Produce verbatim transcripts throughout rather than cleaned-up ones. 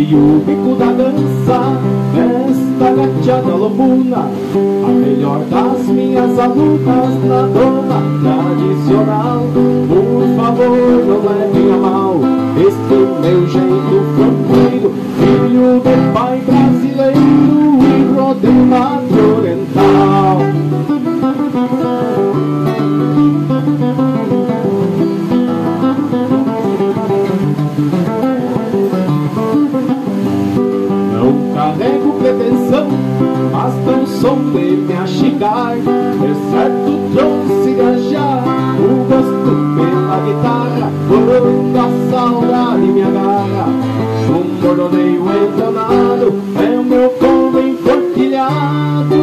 e o bico da dança, esta gateada lobuna, a melhor das minhas alunas na dona tradicional. Por favor, não levem a mal este meu jeito fronteiro, filho do pai brasileiro e rodeio mato oriental. Não carrego pretensão, mas tão som de me achigar, exceto trouxe gajar o gosto pela guitarra, quando a saudade me agarra. Um bordoneio entonado é o meu combo enforquilhado,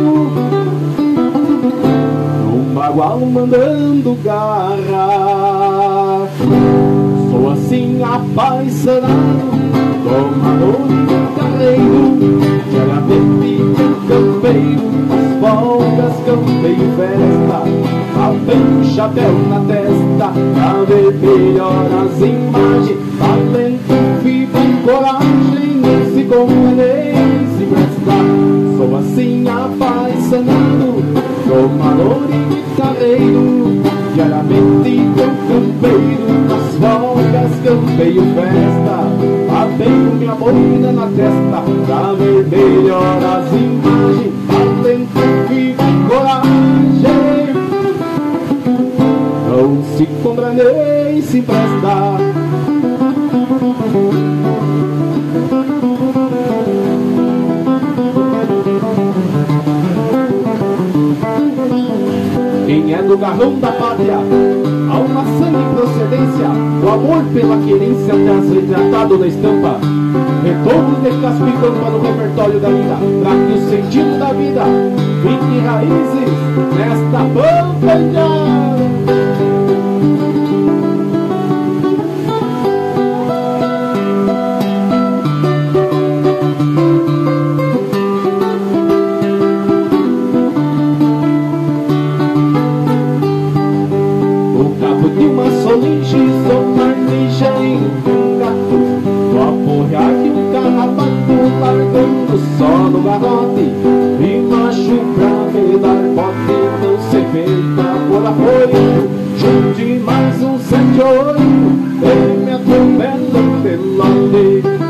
num bagual mandando garra. Sou assim apaixonado, domador e carreiro, diariamente campeiro, nas folgas campeio festa, avei o chapéu na testa, pra ver melhor as imagens, talento, viva e coragem, não se convém, se presta. Sou assim apaixonado, domador e carreiro, diariamente campeiro, nas folgas campeio festa, avei minha boina na testa, pra ver melhor as imagens, talento, viva e coragem, não se compra nem se empresta. Quem é do garrão da pátria, alma, sangue e procedência, o amor pela querência traz retratado na estampa, retorno de casco e pampa no repertório da vida, pra que o sentido da vida fique raízes nesta pampa. De uma solinge, sou marligem de um gato, no aporrear de um carrapato, largando só no garrote, e macho pra me dar bote, não se feita por apoio, junte mais um sete oito, e me atropela um pelote.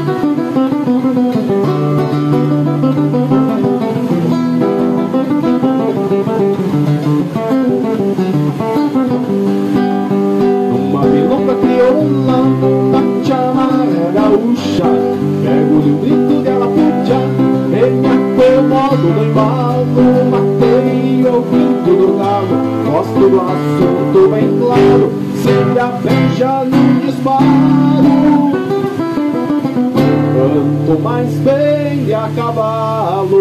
Pego-lhe o grito dela puxa, e me acomodo no embalo, matei o grito do galo, gosto do assunto bem claro, se a beija no disparo, quanto mais bem de a cavalo.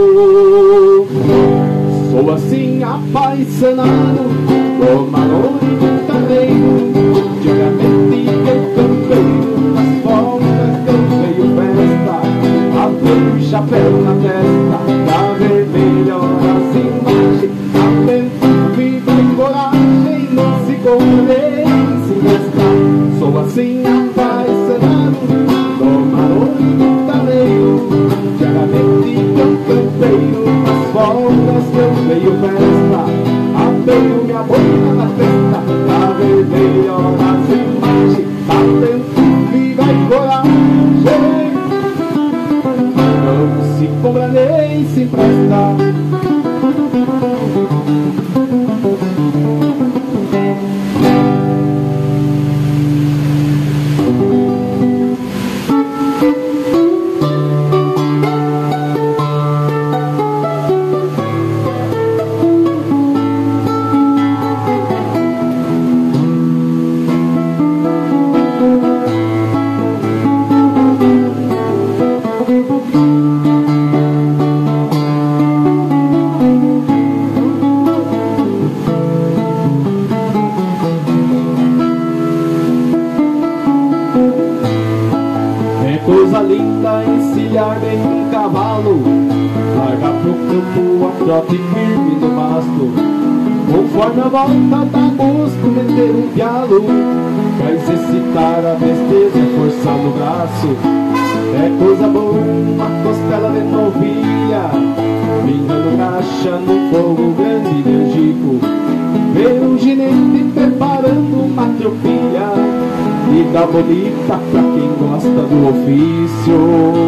Sou assim apaixonado, domador e carreiro, diariamente eu campeiro, nas folgas campeio festa, avei o chapéu na testa, pra ver melhor as imagens, talento, viva e coragem, não se convém, se resta. Sou assim apaixonado, domador e carreiro, diariamente eu campeiro, nas folgas campeio festa, avei minha boina na testa, pra ver melhor as imagens, talento, viva e coragem, não se compra nem se empresta. Coisa linda encilhar bem um cavalo, largar pro campo a trote firme no pasto, conforme a volta dá gosto meter um pialo, pra exercitar a destreza e forçar no braço. É coisa boa, uma costela de novilha, pingando graxa no fogo grande de Angico. Ver um ginete preparando uma tropilha, vida bonita pra quem gosta do ofício.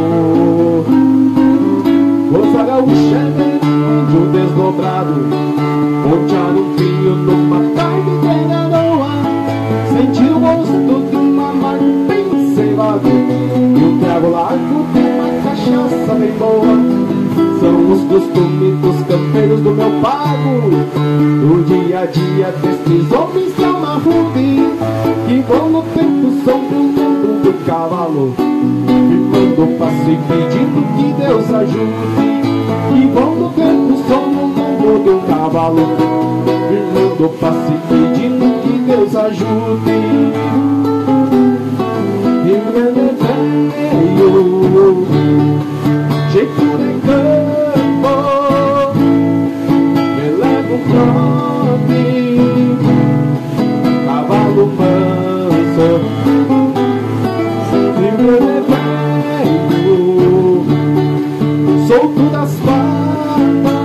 Coisa gaúcha é ver um índio desdobrado, pontear um pinho numa tarde de garoa, sentir o gosto de uma marca bem cevado e um trago largo de uma cachaça bem boa. São os costumes dos campeiros do meu pago, do dia a dia destes homens de alma rude, que vão no tempo sobre o lombo do cavalo, firmando o passo e pedindo que Deus ajude. Que vão no tempo sobre o lombo do cavalo, firmando o passo e pedindo que Deus ajude. Rio Grande Velho, jeito de campo, me leva um trote, cavalo manso. Rio Grande Velho, solto das patas,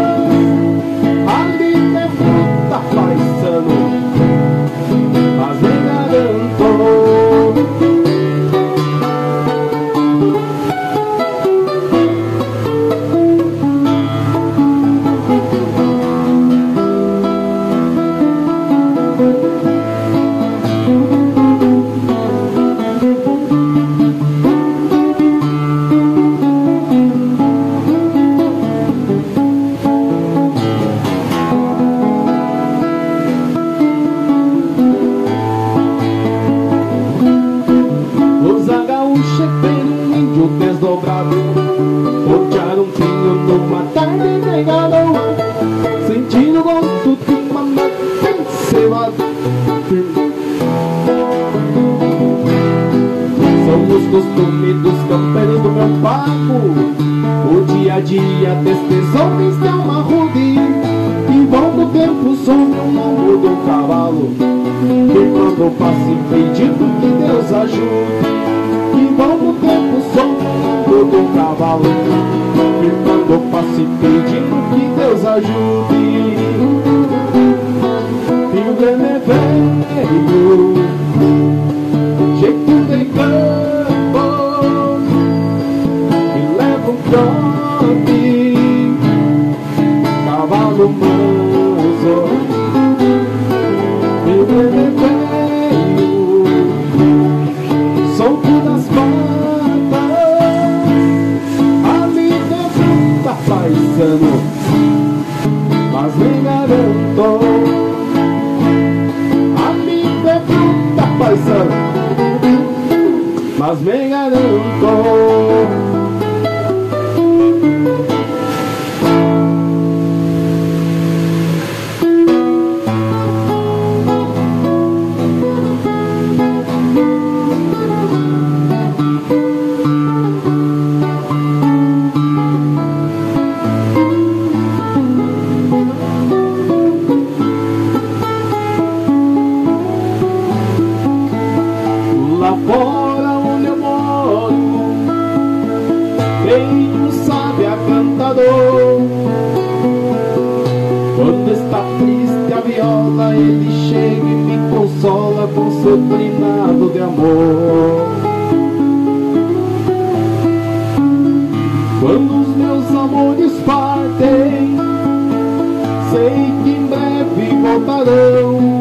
ali tem fruta paisano, mas me garanto. Desdobrado, pontear um pinho numa tarde de garoa, sentindo o gosto de uma marca bem cevada. São os costumes dos campeiros do meu pago, o dia a dia destes homens de alma rude, que vão do tempo sobre o lombo do cavalo, firmando o passo e pedindo que Deus ajude. Que vão no tempo sobre o lombo do cavalo, firmando o passo e pedindo que Deus ajude. Rio Grande Velho, jeito de campo, me leva um trote, cavalo manso. Rio Grande Velho, solto das patas, ali tem fruta paisano, mas me garanto. Ali tem fruta paisano, mas me garanto. Fora onde eu moro tem um sábio cantador. Quando está triste a viola, ele chega e me consola com seu trinado de amor. Quando os meus amores partem, sei que em breve voltarão.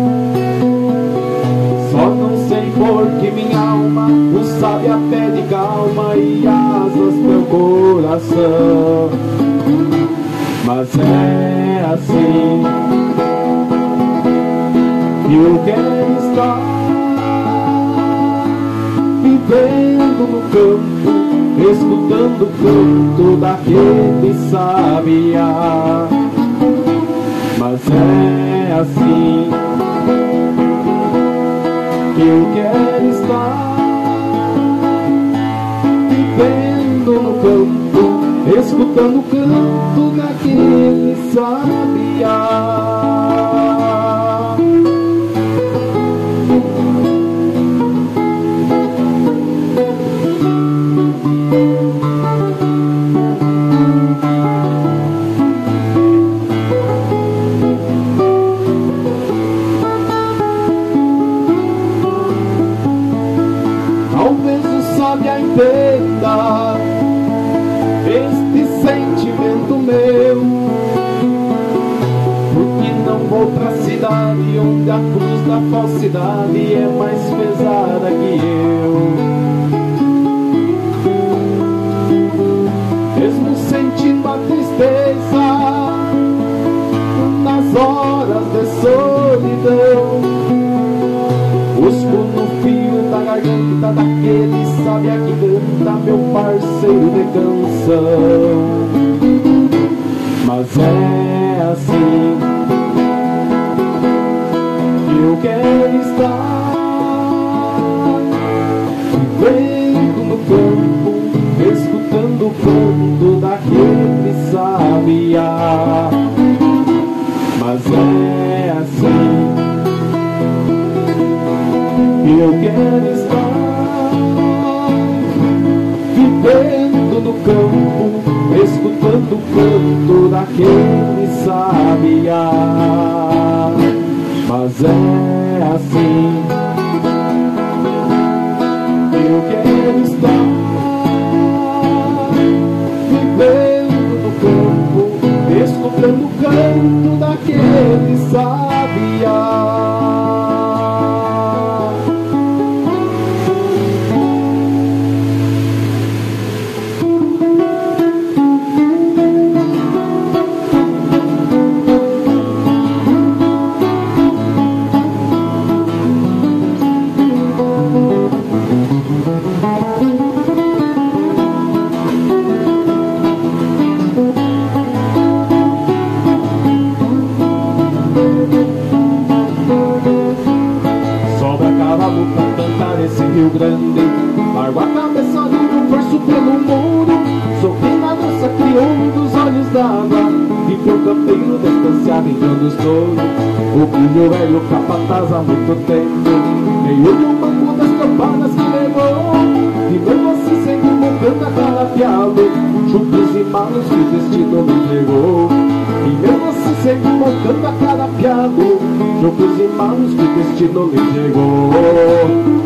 Só não sei porque minha alma o sábia pede calma e asas meu coração. Mas é assim que eu quero estar, vivendo no campo, escutando o canto daquele sabiá. Mas é assim que eu quero estar, vivendo no campo, escutando o canto daquele sabiá. sábia, entenda este sentimento meu, porque não vou pra cidade onde a cruz da falsidade é mais pesada que eu. Mesmo sentindo a tristeza nas horas de solidão, busco no fio da garganta daquele sábia que canta, meu parceiro de canção. Mas é assim que eu quero estar, vivendo no campo, escutando o canto daquele sabiá. Mas é assim que eu quero estar, vivendo no campo, escutando o canto daquele sabiá. Mas é assim que eu quero estar, vivendo no campo, escutando o canto daquele sabiá. Rio Grande, largo a cabeça do verso pelo muro, sorri na dança crioulo dos olhos d'água, e pro campeiro descansar brincando os touros, o filho velho capataz há muito tempo, meio de um banco das campanas que levou, e mesmo assim sempre montando a calafiado, chupos e malos que o destino me entregou, e mesmo assim sempre montando a calafiado, chupos e malos que o destino me entregou.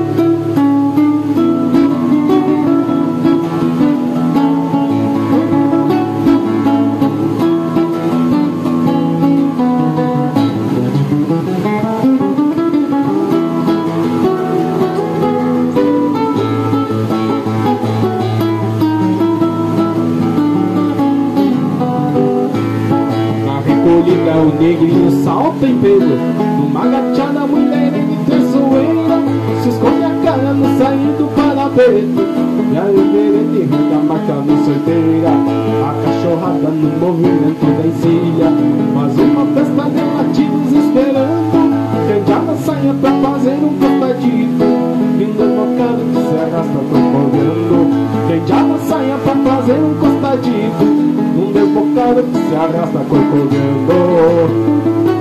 O negrinho salta em pelo, numa gachada mulher de traiçoeira, se esconde a cara no sair do parapeito, e a reverente renda marcando sorteira, a cachorrada no movimento da encilha, faz uma festa de latidos esperando, quem saia pra fazer um costadito, vindo invocado que se arrasta corcovando, quem já saia pra fazer um costadito, um desbocado que se arrasta corcovando.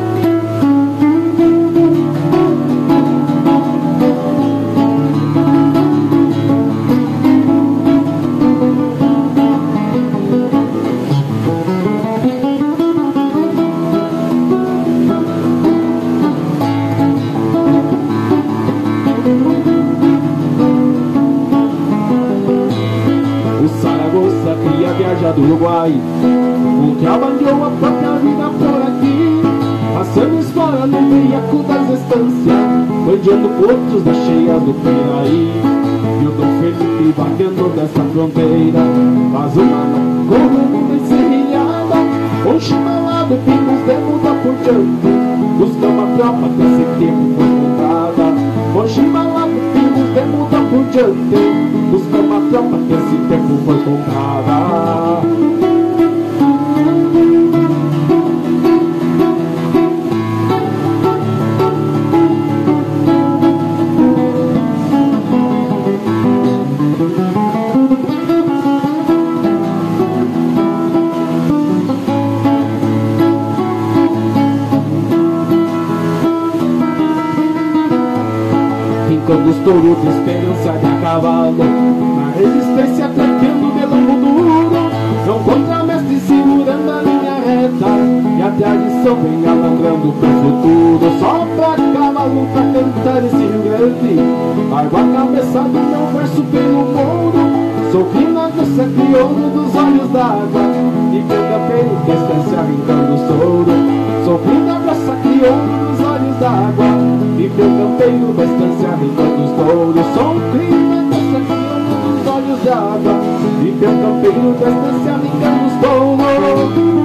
Do Uruguai, o que abandonou a própria vida por aqui, passando história no veiaco das estâncias, bandeando portos das cheias do Piraí, e o Dom Felipe vagueando dessa fronteira, faz uma coluna encerrilhada, com chimalado, pingos de muda por diante, busca uma tropa que esse tempo foi comprada, com chimalado, pingos de muda por diante, busca uma tropa que esse tempo foi comprada. Fincando os touros de esperança de a cavalo, na resistência tranquilo de lombo duro, não contramestre segurando a linha reta, e a tradição vem alandrando pro futuro. Só pra cavalo pra cantar esse Rio Grande, largo a cabeça do meu verso pelo crioulo dos olhos d'água, e meu campeiro que está se arrancando os touros. Sou vida grossa, crioulo dos olhos d'água, e meu campeiro vai estar se arrancando os touros. Sou vida grossa, crioulo dos olhos d'água, e meu campeiro vai estar se arrancando os touros.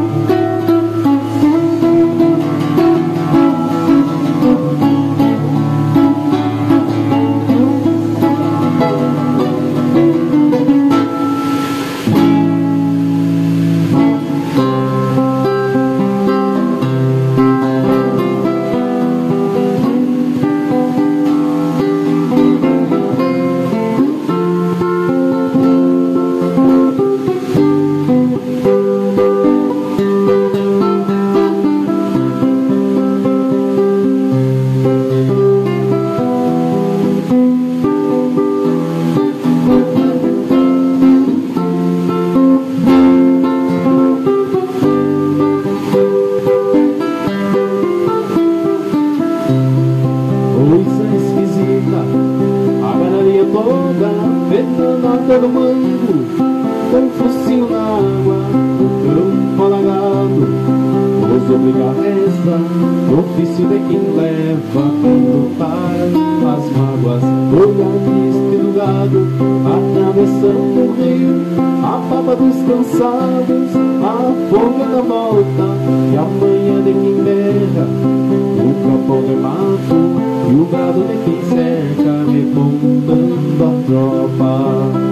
todo mango, com um focinho na água, o campo alagado, os obriga a reza, o ofício de quem leva a lutar as mágoas, olhar triste do gado, atravessando o rio, a baba dos cansados, a folga da volta, e a manhã de quem berra, o capão de mato, e o gado de quem cerca, repontando a tropa.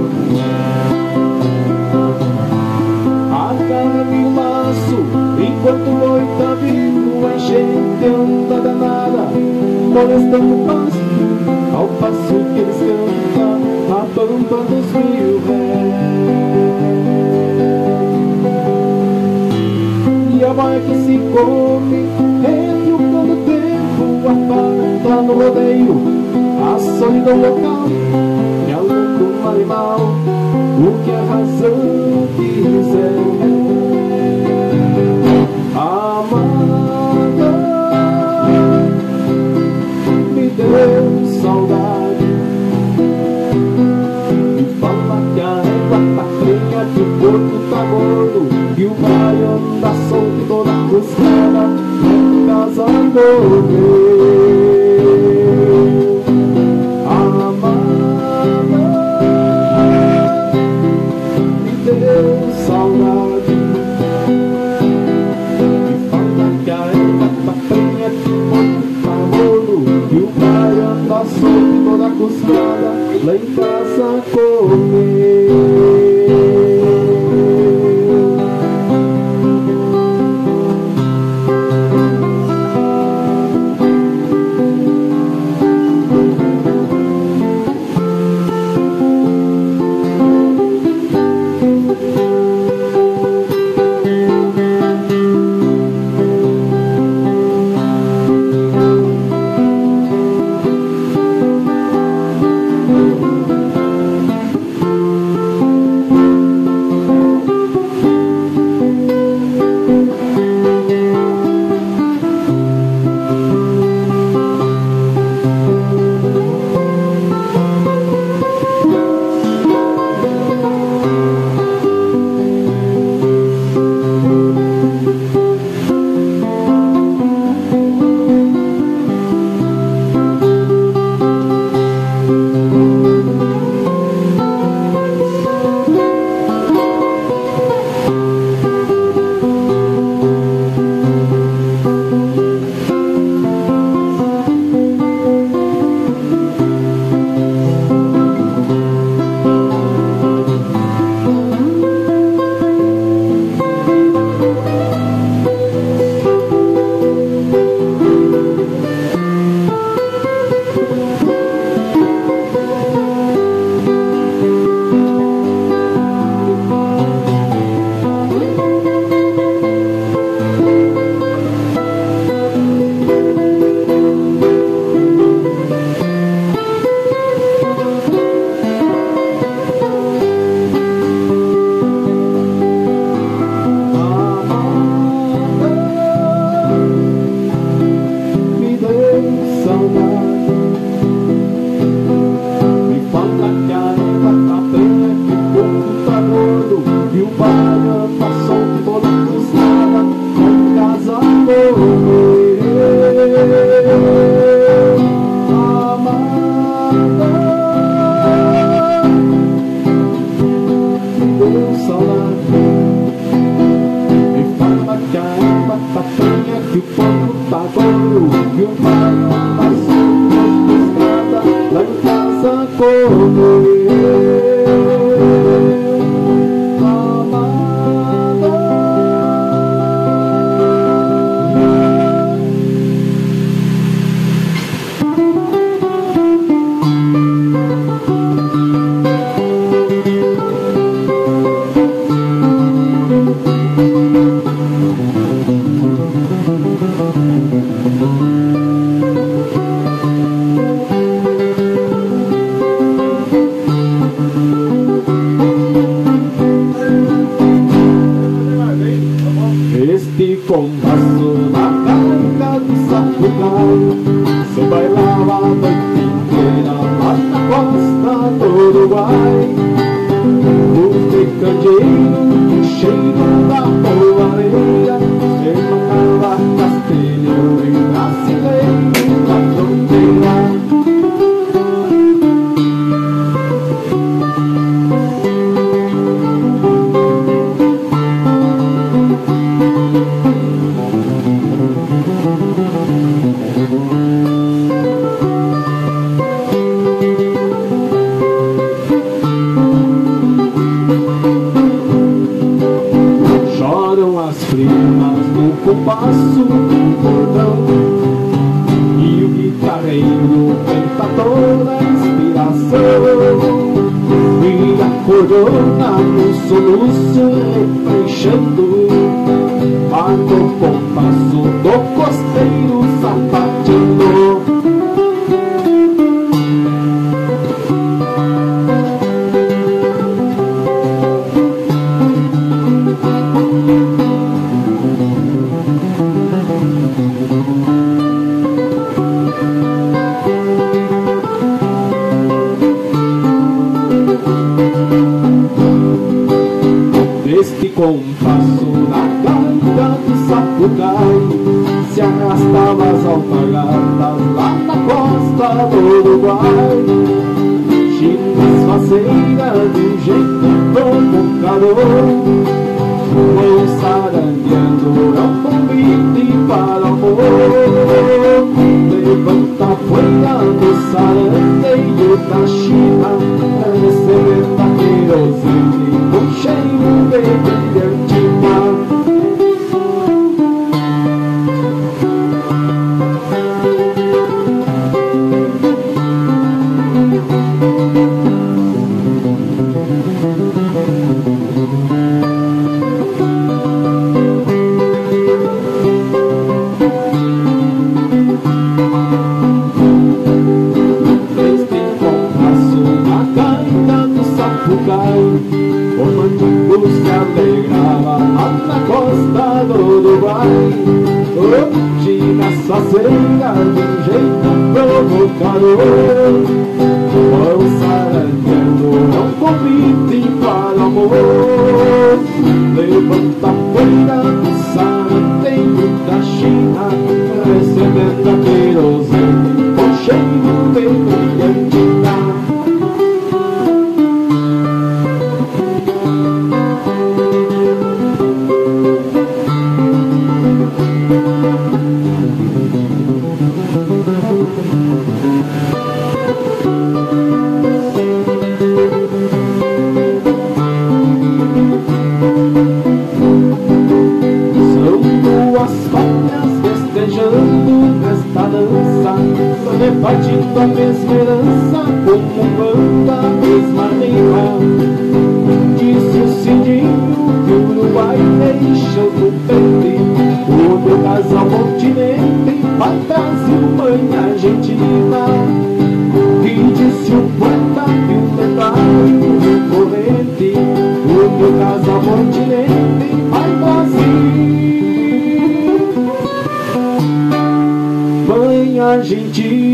Agarre o laço, enquanto o boi tá vivo, a gente anda danada, molestando o pasto, ao passo que eles cantam, a pampa dos mil réis. E a boia que se come, entre o todo tempo, aparta no rodeio, a solidão local, e a luta do animal, o que a razão quiser. Amada, me deu saudade, me fala que a régua tá fria, que o porco tá gordo, e o baiano anda solto toda cruzada, em casa morreu. Saudade, me fala que a erva tá prenha, que o porco tá morto, e o pai anda solto toda costada, lá em casa comer. vai. O candeeiro, cheiro da polvareira, Sermacala, Castelhão e brasileiro da fronteira. Compasso do cordão e o guitarreiro canta toda a inspiração e a cordona no soluço refreshando, marca o compasso do costeiro sapateando. Compasso na gaita do Sapucaí se arrastava as alpargatas lá na costa do Uruguai. Chinas faceiras de um jeito provocador, vão sarandeando é um convite para amor. Levanta a poeira do sarandeio da China, recebendo a querosene com cheiro de brilhantina. O mandingo se alegrava lá na costa do Uruguai. Hoje nessa cera de um jeito provocador, vão sarandeando é um convite para amor. Levanta a poeira do sarandeio da China, recebendo a querosene com cheiro de brilhantina. Repartindo a mesma herança, como banda, a mesma língua. Disse o Cidinho que o Uruguai deixa do pente, o meu casal continente, vai Brasil, mãe Argentina. E disse o poeta que o lendário recorrente, o meu casal continente, vai Brasil, mãe Argentina.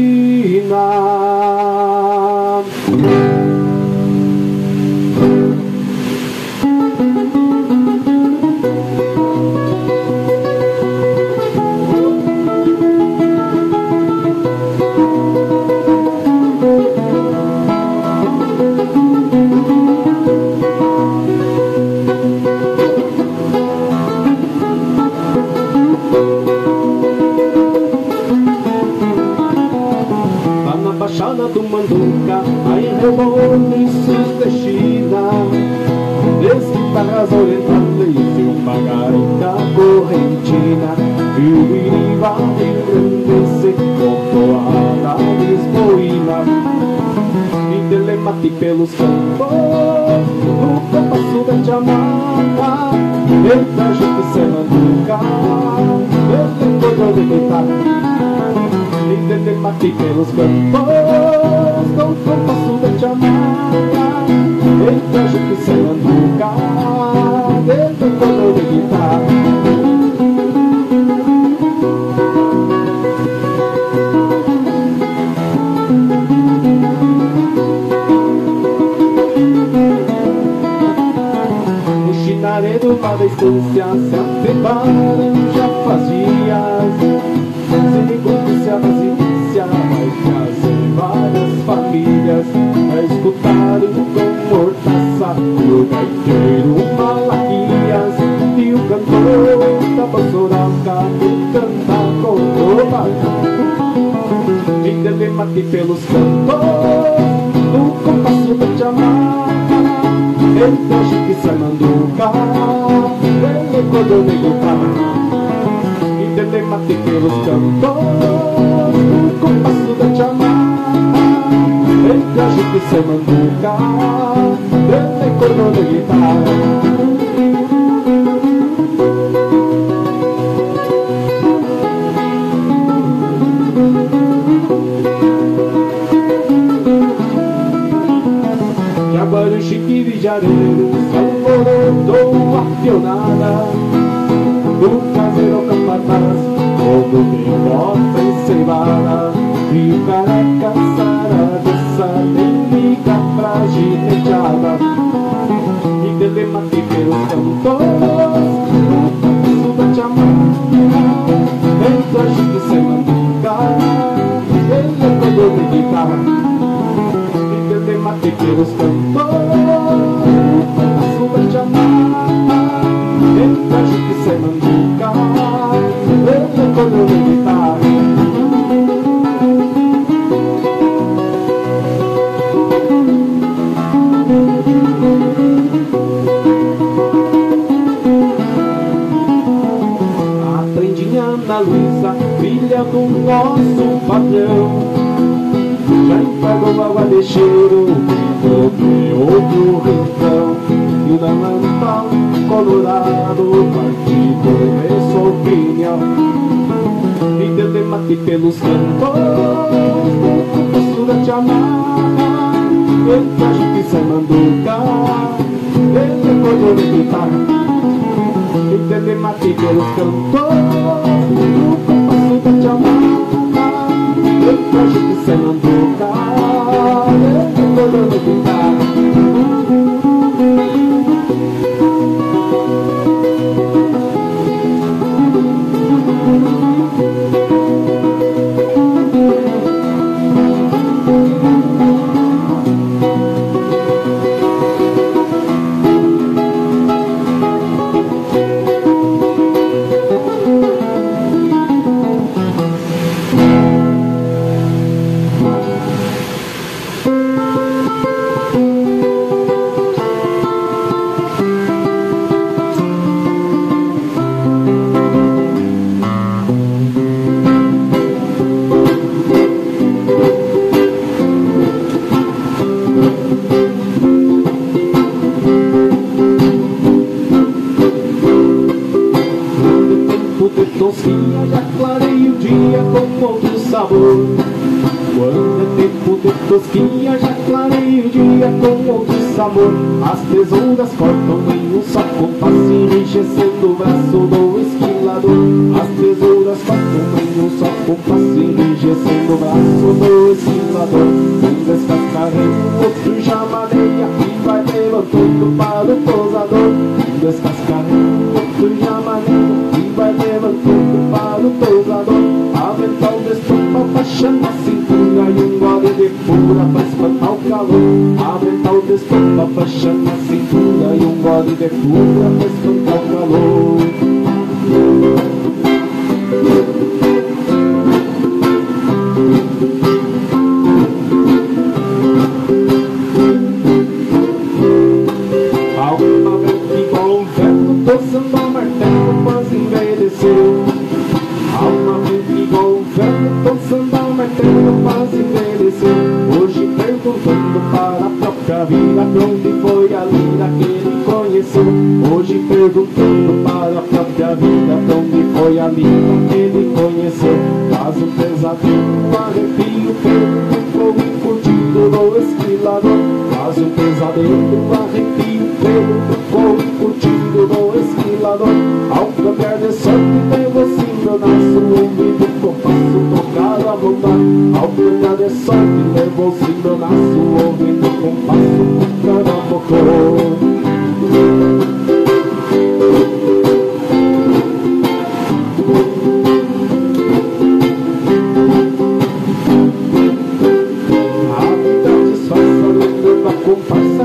Do Manduca, aí remolinhos de China, desguitarras orientales e uma gaita correntina, e o iriba engrandece com toada lisboina, e telemate pelos campos, no compasso da chamada, entre a gente se manduca, ele pode de gritar. Te mati pelos campos, com o compasso da chamada, entre gente que se manduca, dentro do coro de guitarra. lá da estância se atebaram já faz dias. Segundo se a residência vai trazer várias famílias a escutar o Dom Mortaça, o gaiteiro Malaquias e o cantor da Passoraca canta com trova. E dele mate pelos cantores no compasso da chamada, ele acha que sai manduca, ele quando me guitarra. Ele mate pelos cantores no compasso da chamada, ele acha que se manduca, ele corno de guitarra. E agora o chique jareiro se alvorotou a pionada do caseiro capataz, todo tem bota e ceibada, e o careca saragossa nem liga pra gineteada. E dele mate pelos cantores no compasso da chamada, dentro a gente se manduca, ele é todo de guitarra. E dele mate pelos cantores no compasso da chamada, dentro a gente se manduca, ele é todo de guitarra. A trendinha Ana Luísa, filha do nosso patrão, já empregou água de cheiro, e outro rincão. E o Namantal colorado, partido de sua opinião. E dele mate pelos cantores no compasso da chamada, ele acha que se manduca, ele é corno de guitarra. E dele mate pelos cantores no compasso da chamada, ele acha que se manduca, ele é corno de guitarra. Tosquinha já clareia o dia com outro sabor. Quando é tempo de tosquinha já clareia o dia com outro sabor. As tesouras cortam em um só compasso, enrijecendo o braço do esquilador. As tesouras cortam em um só compasso, enrijecendo o braço do esquilador. Um descascarreio, o outro já maneia e vai levantando para o posador. Um descascarreio, o outro já maneia e vai levantando para o tosador. Avental destampa, faixa na cintura e um gole de pura pra espantar o calor. Avental destampa, faixa na cintura e um gole de pura pra espantar o calor. Alma branca igual um vento, torçando ao martelo, mas envelheceu. Alma branca igual um vento, torçando ao martelo, mas envelheceu. Hoje perguntando para a própria vida, pra onde foi a lira que ele conheceu. Hoje perguntando para a própria vida, pra onde foi a lira que ele conheceu. Faz um pesadelo, um arrepio, pelo fogo curtido do esquilador. Faz um pesadelo, um arrepio, pelo fogo curtido do esquilador. Ao cambiar de sorte, devo assim meu naço, ouvindo o compasso tocar a vontade. Ao cambiar de sorte, devo assim meu naço, ouvindo o compasso tocar a vontade.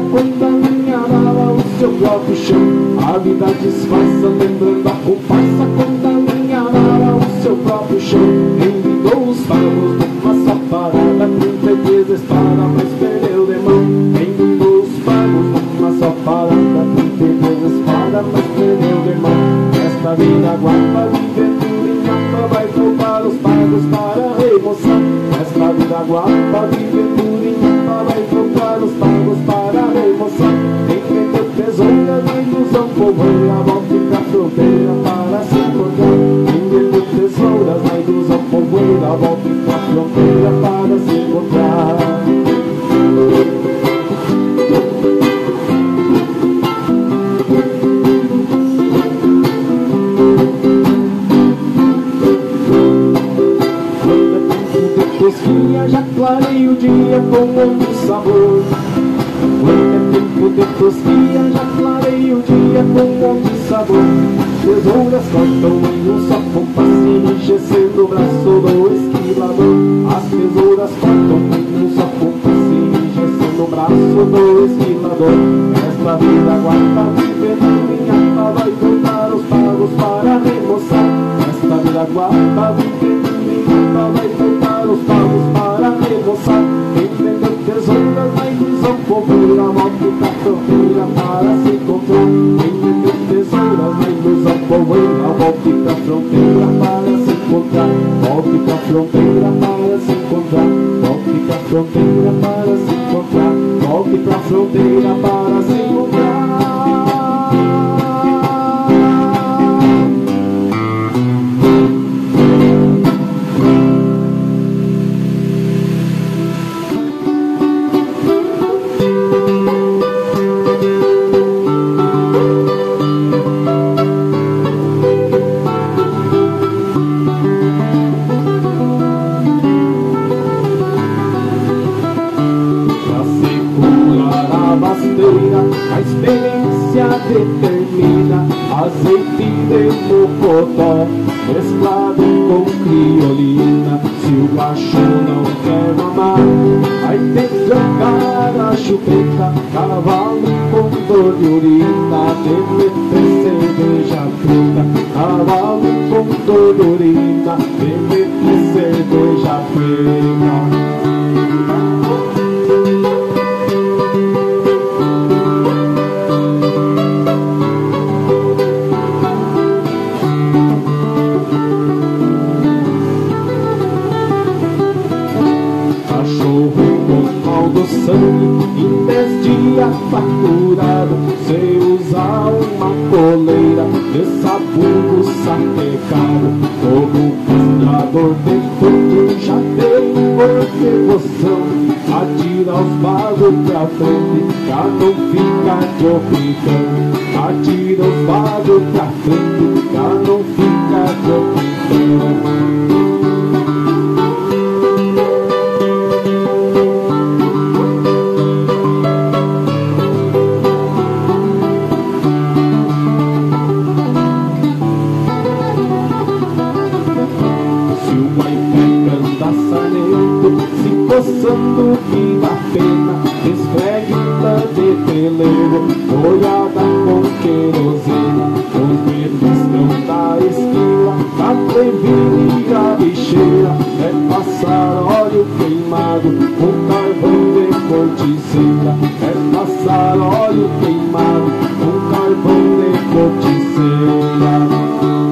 quando alinhavava o seu próprio chão. A vida disfarça, lembrando a comparsa quando alinhavava o seu próprio chão. Envidou os pagos numa só parada, trinta e três espada, mas perdeu de mão. Envidou os pagos numa só parada, trinta e três espada, mas perdeu de mão. Esta vida guapa, vivendo em mapa, vai voltar os pagos para remoção. Esta vida guapa, vivendo em mapa, vai voltar os pagos para remoção. Entendeu tesouras na ilusão, povoeira, volte pra fronteira para se encontrar. Entendeu tesouras na ilusão, povoeira, volte pra fronteira para se encontrar. Tosquinha, já clarei o dia com outro sabor. Quando é tempo de tosquinha, já clarei o dia com outro sabor. Tesouras cortam em um só compasso, enriquecendo o braço do esquilador. As tesouras cortam em um só compasso, enriquecendo o braço do esquilador. Esta vida guarda, vivendo em ata, vai voltar os pagos para remoçar. Esta vida guarda, vivendo em ata, vai voltar os pagos para remoçar. Entendeu tesouras na ilusão, povoeira, volte pra fronteira para se encontrar. Entendeu tesouras na ilusão, povoeira, volte pra fronteira para se encontrar. Volte pra fronteira para se encontrar. Volte pra fronteira para se encontrar. Volte pra fronteira para se encontrar. A experiência determina azeite de mocotó mesclado com criolina. Se o macho não quer mamar, aí tem que trancar a chupeta. Cavalo com dor de urina, deve ter cerveja preta. Cavalo com dor de urina, deve ter cerveja preta. Do sangue em dez dias faturado, se usar uma coleira de sabugo sapecado. Como castrador de corpo já tem por devoção, atira os bagos pra frente, já não fica de opicão. Atira os bagos pra frente, já não fica de opicão. Coçando que dá pena, esfreguita de peleiro, olhada com querosena. Os beliscão da esquina, da previne e a bicheira, é passar óleo queimado, com carvão de corticeira. É passar óleo queimado, com carvão de corticeira.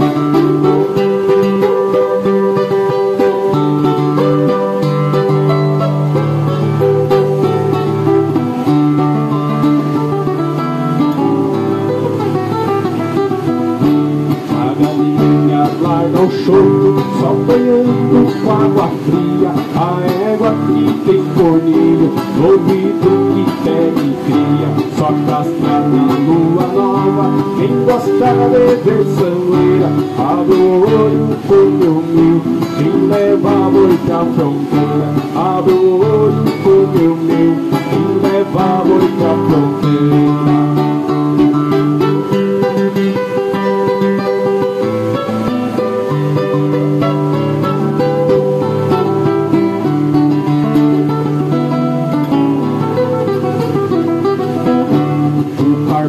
Larga o choro, só banhando com água fria. A égua que tem cornilho, no ouvido que pega e cria. Só castra na lua nova, quem gosta de ver sangueira. Abre o olho com meu mil, quem leva boi pra fronteira. Abre o olho com meu mil, quem leva boi pra fronteira.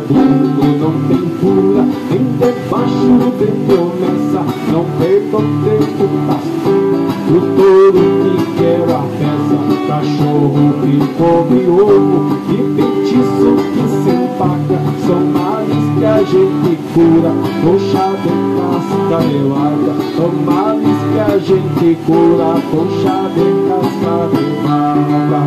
amargura não tem cura, nem debaixo tem promessa. Não perca o tempo, o touro que quer a peça, cachorro que come ovo e feitiço que se empaca. São males que a gente cura com chá de casca de vaca. São males que a gente cura com chá de casca de vaca.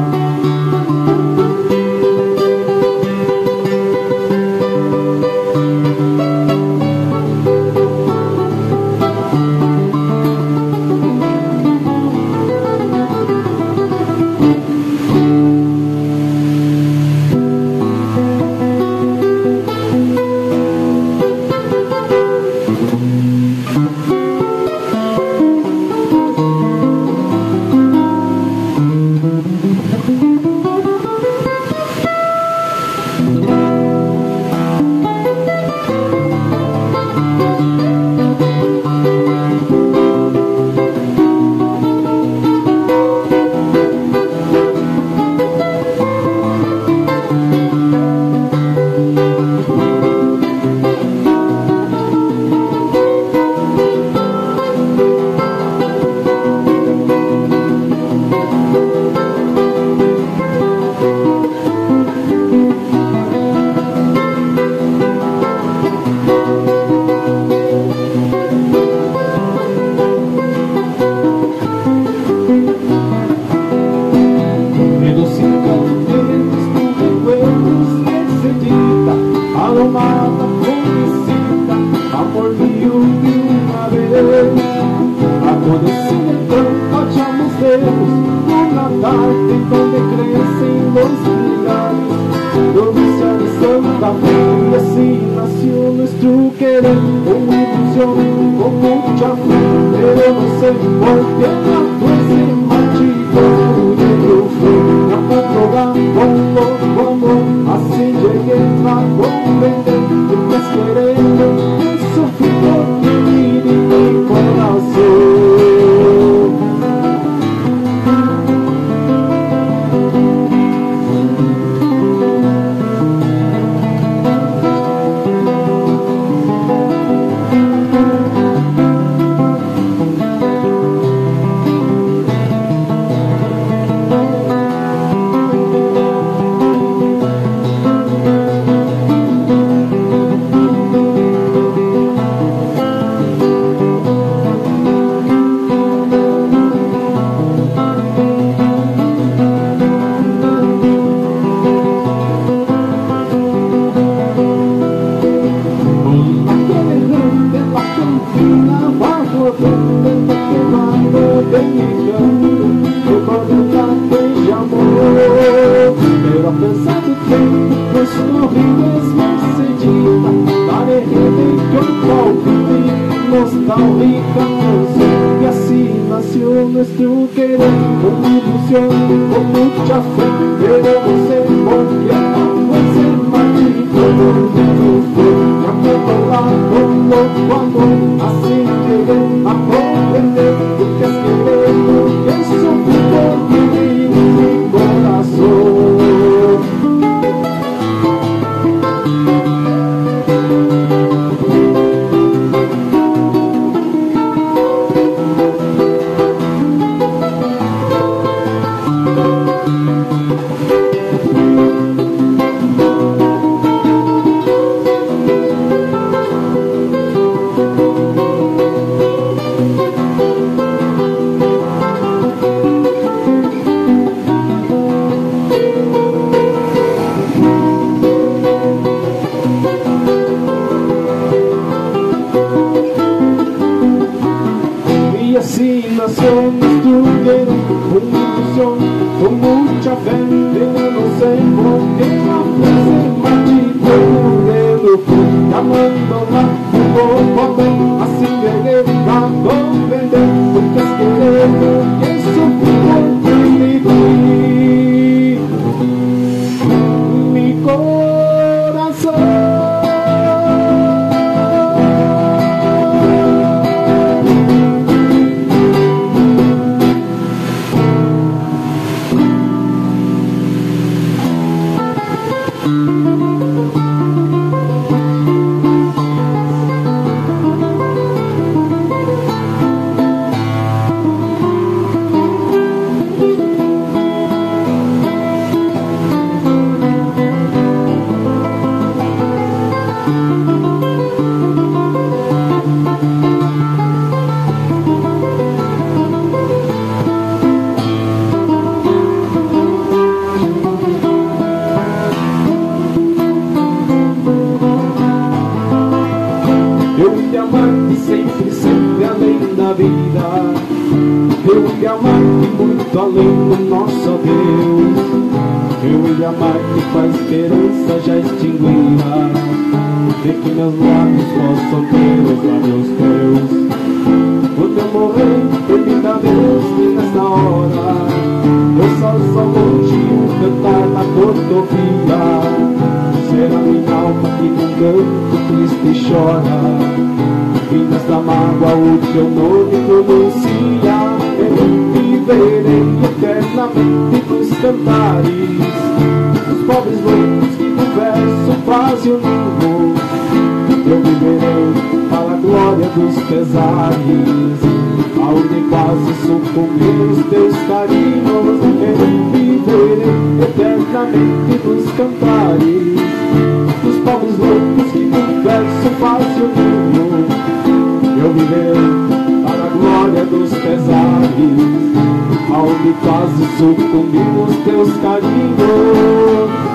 muito além do nosso adeus. Eu ia amar que com a esperança já extinguirá, de que meus lábios possam ter os lábios teus. Quando eu morrer, permita a Deus que nessa hora eu só só longe um cantar na rodovia. Será minha alma que num canto triste chora, e nesta mágoa o teu nome pronuncia. Eu viverei eternamente nos cantares dos pobres loucos que no verso fazem o ninho. Eu viverei para a glória dos pesares, aonde quase sucumbir nos teus carinhos. Eu viverei eternamente nos cantares dos pobres loucos que no verso fazem o ninho. Eu viverei para a glória dos pesares, aonde quase sucumbir nos teus carinhos.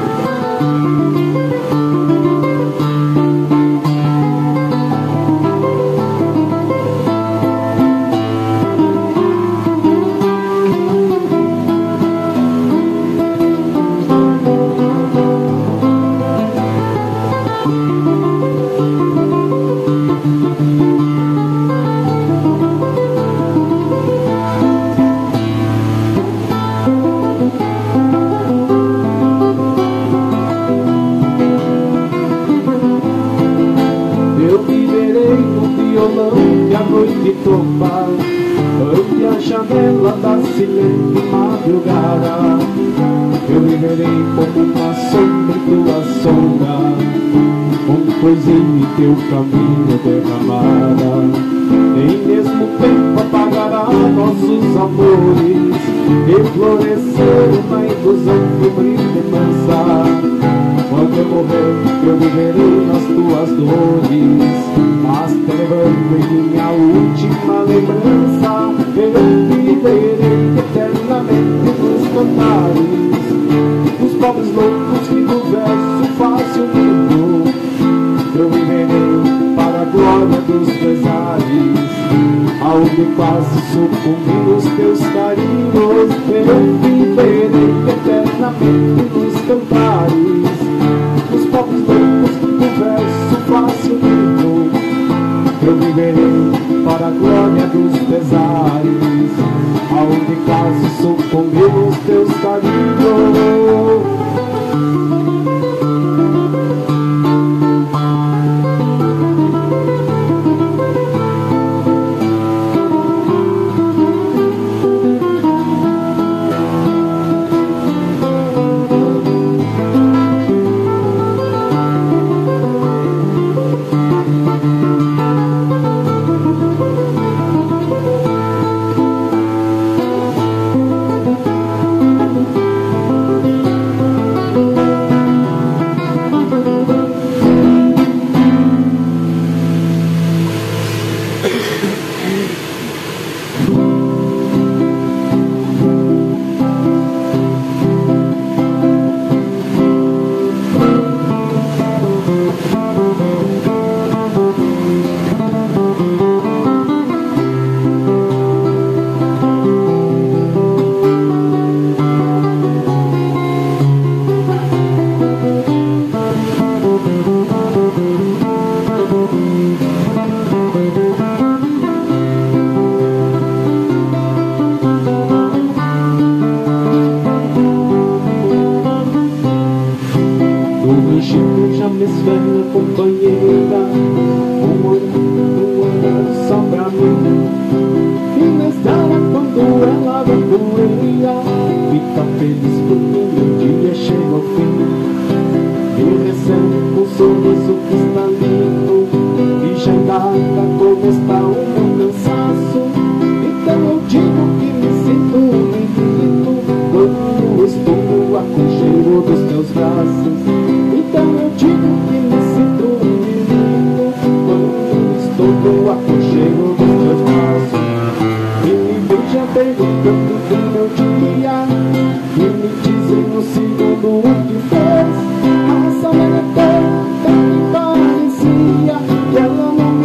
Ante a janela da silente madrugada, eu viverei como uma sombra em tua sombra, como poesia em teu caminho derramada. Nem mesmo o tempo apagará nossos amores, e florescer na ilusão de uma lembrança. Quando eu morrer, eu viverei nas tuas dores, mas te levando em minha última lembrança. Eu viverei eternamente nos cantares dos pobres loucos que no verso fazem o ninho. Eu viverei para a glória dos pesares, aonde quase sucumbi nos teus carinhos. Eu viverei eternamente nos cantares dos pobres loucos que no verso fazem o ninho. Eu viverei para a glória dos pesares, aonde quase sucumbi nos teus carinhos.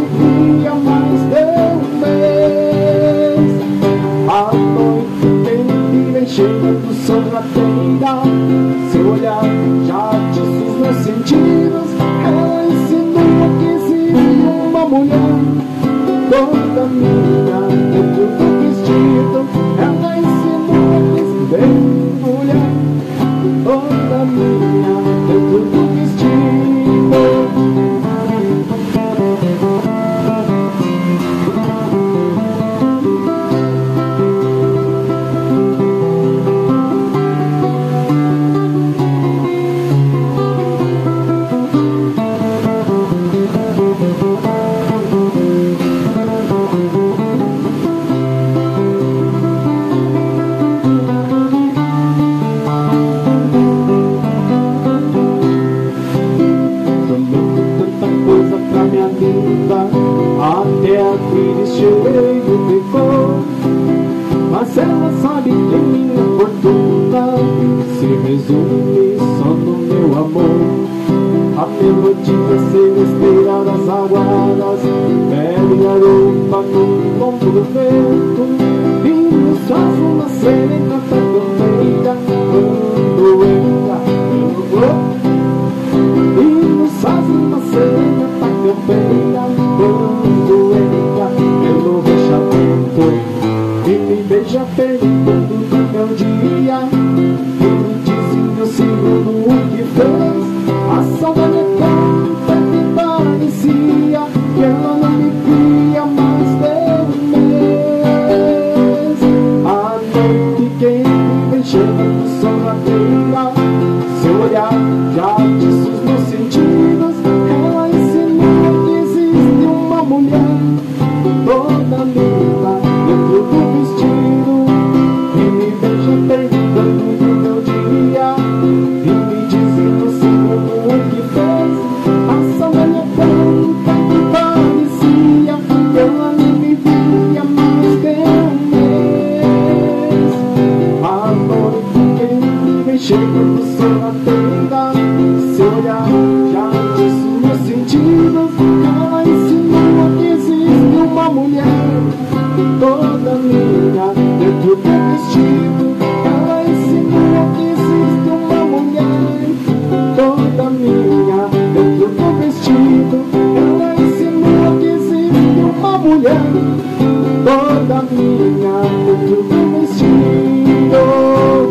A noite sentidos. Ela ensinou que existe uma mulher toda minha dentro do vestido. Ela ensinou que existe mulher toda minha dentro do vestido. Até aquele cheio ficou, mas ela sabe que minha fortuna se resume só no meu amor. A melodia celesteira das aguadas bebe garopa no lombo do vento e nos faz uma serenata campeira quando entra pelo corpo. E nos faz uma serenata campeira quando entra pelo fechamento e me beija perguntando do meu dia e me dizia o segundo o que fez. A saudade é tanta que parecia que ela não me via mais de um mês. A noite quente vem chegando sorrateira, seu olhar já disse os meus sentidos. Ela ensinou que existe uma mulher toda linda dentro do vestido e me beija perguntando do meu dia e me dizendo o segundo o que fez. A saudade é tanta que parecia que ela nem me via mais de um mês. A noite quente vem chegando sorrateira, seu olhar já disse os meus sentidos. Ela ensinou que existe uma mulher toda minha dentro do vestido. Ela ensinou que existe uma mulher toda minha dentro do vestido. Ela ensinou que existe uma mulher toda minha dentro do vestido.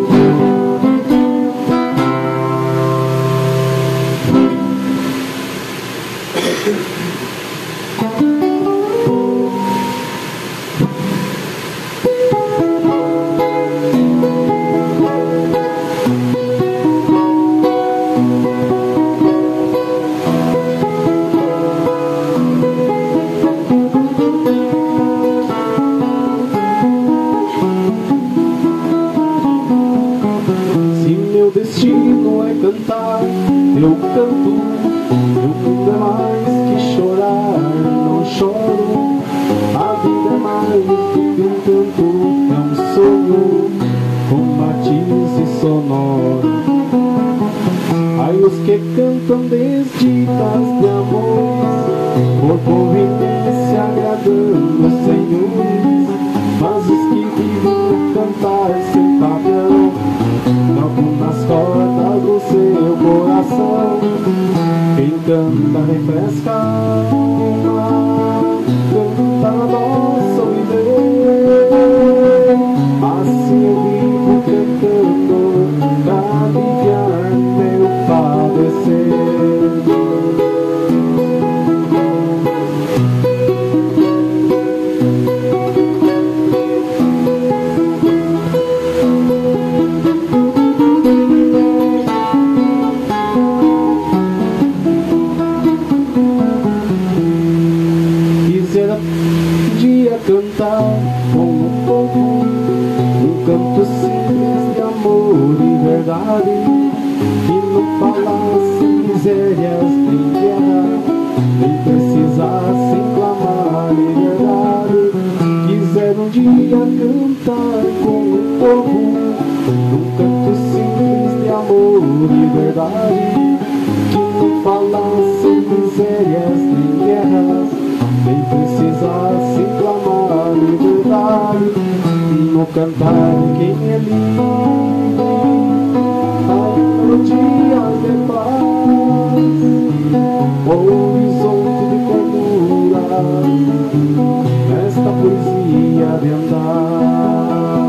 Destino é cantar, eu canto, eu canto é mais que chorar, não choro. A vida é mais do que um canto, é um sonho com matiz sonoro. Ai, os que cantam desditas de amores, por convivência agradando os senhores, mas os que vivem cantar sem padrão, toco nas cordas do seu coração. Quem canta refresca a alma, canta na nossa viver. Assim eu vivo cantando pra aliviar meu padecer. Cantar com o povo um canto simples de amor e verdade, que não falasse misérias nem guerra, nem precisasse clamar liberdade. Quiser um dia cantar com o povo um canto simples de amor e verdade, que não falasse misérias nem guerras, nem precisasse clamar liberdade. No cantar quem é livre, a melodia de paz. horizonte de ternura, nesta poesia de andar.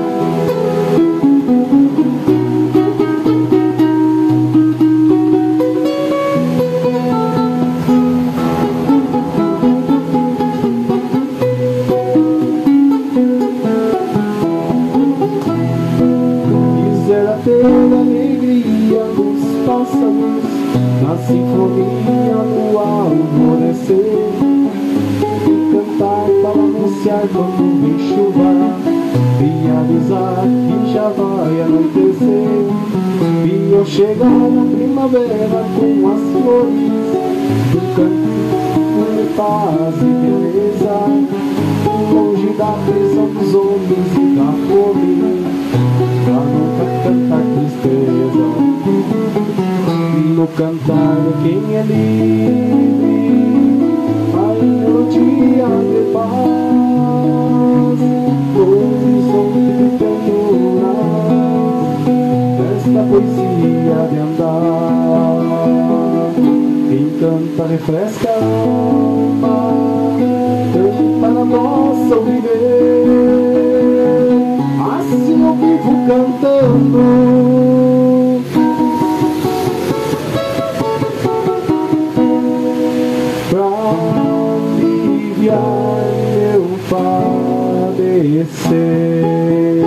Quisera ter a alegria dos pássaros na sinfonia do alvorecer, e cantar para anunciar quando vem chuva, e avisar que já vai anoitecer, e eu chegar na primavera com as flores do canto de paz e beleza, longe da prisão dos homens e da fome, pra nunca cantar tristeza. No cantar de quem é livre, a melodia de paz, horizonte de ternura, nesta poesia de andar. Quem canta refresca a alma, canta na nossa o viver, assim eu vivo cantando. Meu padecer.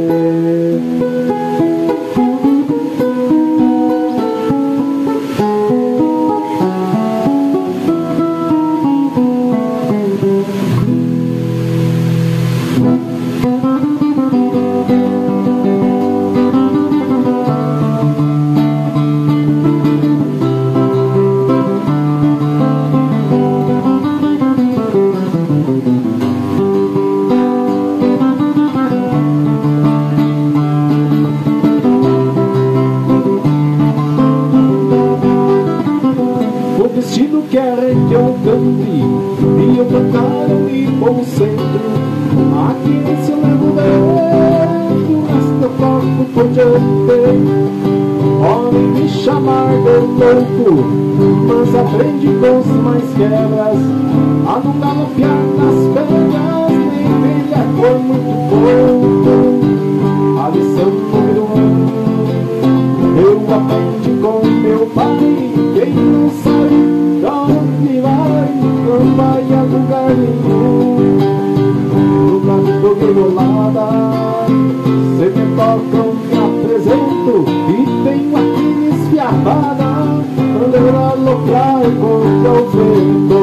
Querem que eu cante e eu cantar eu me concentro. Aqui nesse levo dentro, esta toco por diante. Podem me chamar de louco, mas aprende com os mais quebras a não galopear nas pedras, nem brilhar por muito pouco. A lição número um eu aprendi com meu pai. Quem não sabe onde vai, não vai a lugar nenhum. No canto de bolada, se me tocam, me apresento, e tenho aqui esfiapada, andar a locrar contra o vento.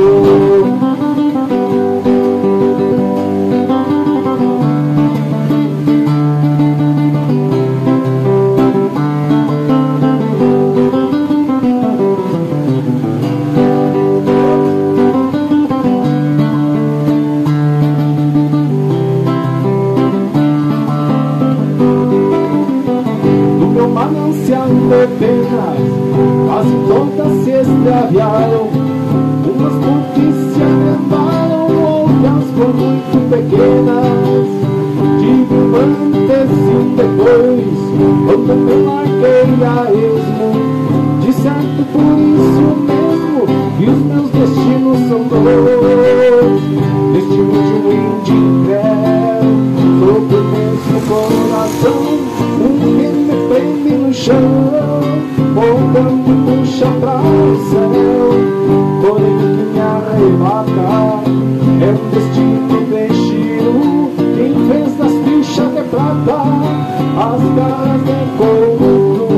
De penas, quase todas se extraviaram. Umas pontes se levaram, outras por muito pequenas. Tive um antes e um depois, quando me larguei a esmo. De certo por isso mesmo, e os meus destinos são dois. Destino de um índio incrédulo, sobre o mesmo coração, um que me prende no chão, outro me puxa para o céu, porém que me arrebata é um destino de Chiro, quem fez das fichas de prata as garras de couro.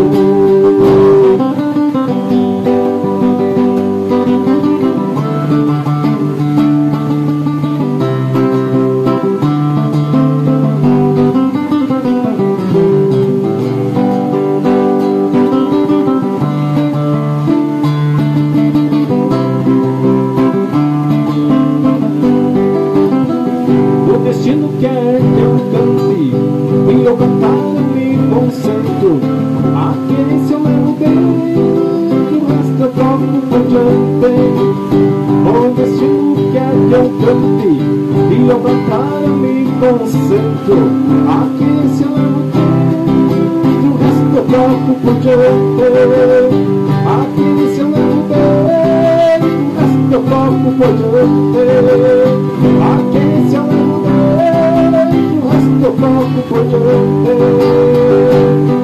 Quer que eu cante, e eu cantar eu me concentro. Aquele se eu levo dentro, o resto eu troco por diante. O destino quer que eu cante, e eu cantar eu me concentro. Aquele se eu levo dentro, o resto eu troco por diante. Aquele se eu levo dentro, por diante. A quem se aludei, o resto eu toco por diante.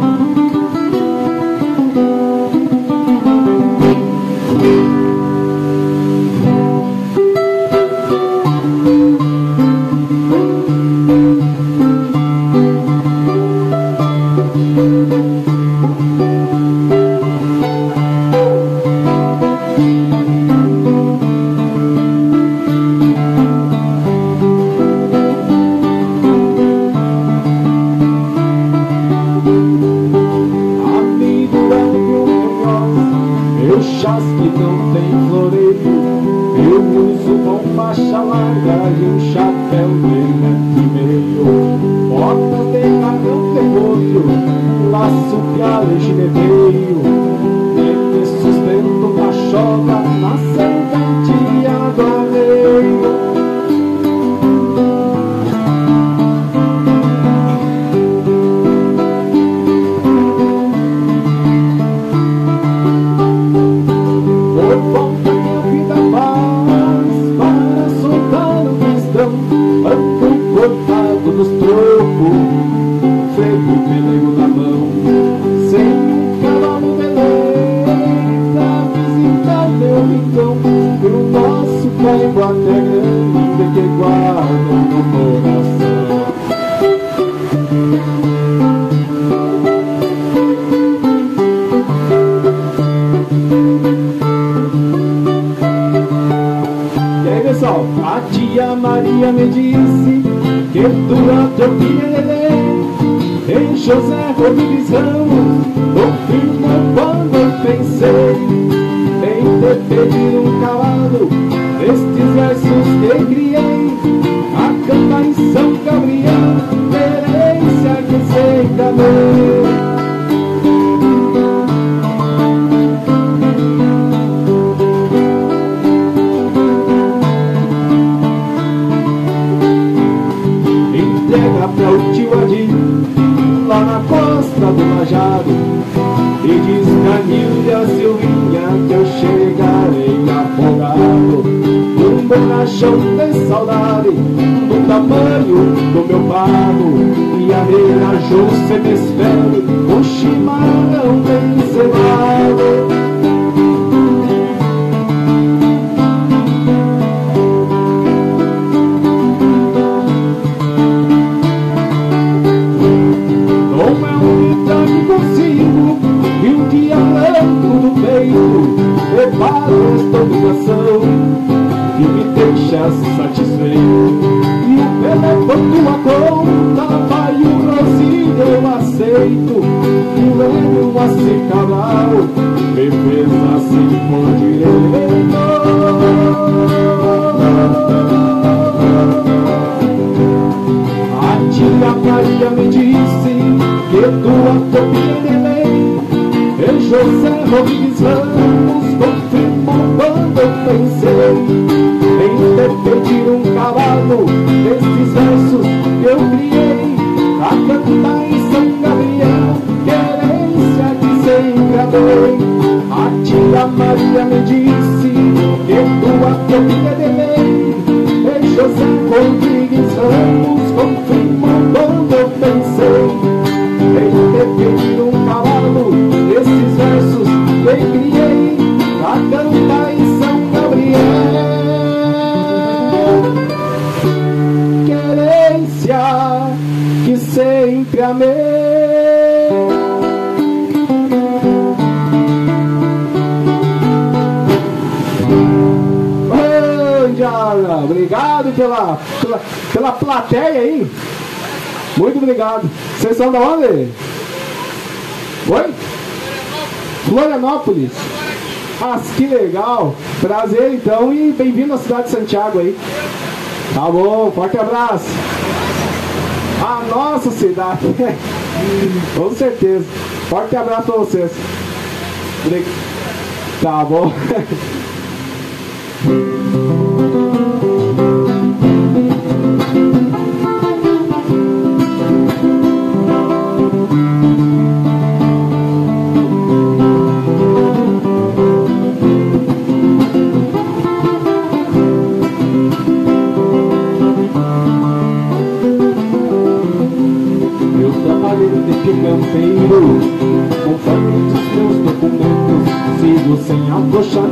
José Rodrigues Ramos confirmou quando eu pensei em ter pedido um cavalo. Estes versos que criei a cantar em São Gabriel, querência que sempre amei. Entrega pra o tio Adir lá na costa do Lajado, e diz Canilha Silvinha que eu chegarei afogado num borrachão de saudade do tamanho do meu pago, e a negra Jô se desfere com chimarrão bem cevado. Esta obrigação que me deixa satisfeito, e o Pelé por tua conta vai o Rosilho eu aceito, e o Lênio assim Cabral me fez assim por direito. A tia Maria me disse que tua copia de lei e José Rodrigues Ramos confirmou quando eu pensei em ter pedido um cavalo desses versos que eu criei a cantar em São Gabriel, querência que sempre amei. A tia Maria me disse que tua copia de lei e José Rodrigues Ramos confirmou quando eu pensei em ter pedido um cavalo desses versos que criei a cantar em São Gabriel, querência que sempre amei. Diana, obrigado pela, pela, pela plateia aí. Muito obrigado. Vocês são da onde? Oi? Florianópolis. Ah, que legal. Prazer então e bem-vindo à cidade de Santiago aí. Tá bom, forte abraço. A nossa cidade. Com certeza. Forte abraço pra vocês. Tá bom.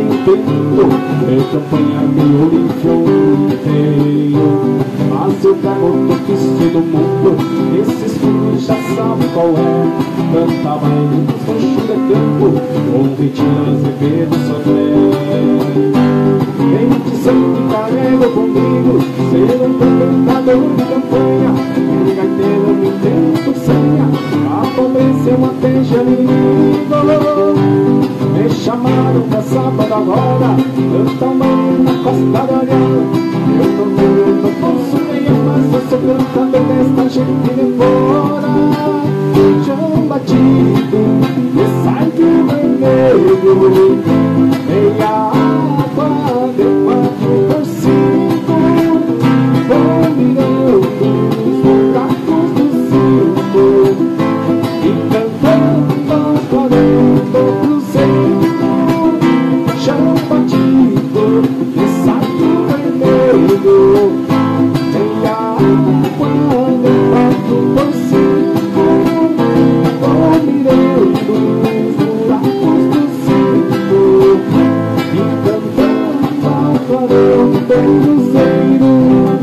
caminho tento de campanha meio inteiro. Mas eu pego o ofício do mundo, esses filhos já sabem qual é. Canta baile nos roxos de campo, com retiras e Pedro Sodré. Vem dizendo que carrego comigo, ser um cantador de campanha. Um gaiteiro me tento senha, a pobreza é uma teja inimigo. Me chamaram pra sábado agora, canta mãe na costa da Ariana. Eu tô vendo, não posso ganhar, mas eu sou cantador desta gente de fora. Chão batido, e sai do vermelho, meia água de quatro por cinco. Vou mirando os buracos do circo e cantando quarenta cruzeiro. Chão batido, e sai do vermelho, meia água de quatro por cinco. Vou mirando os buracos do circo e cantando quarenta cruzeiro.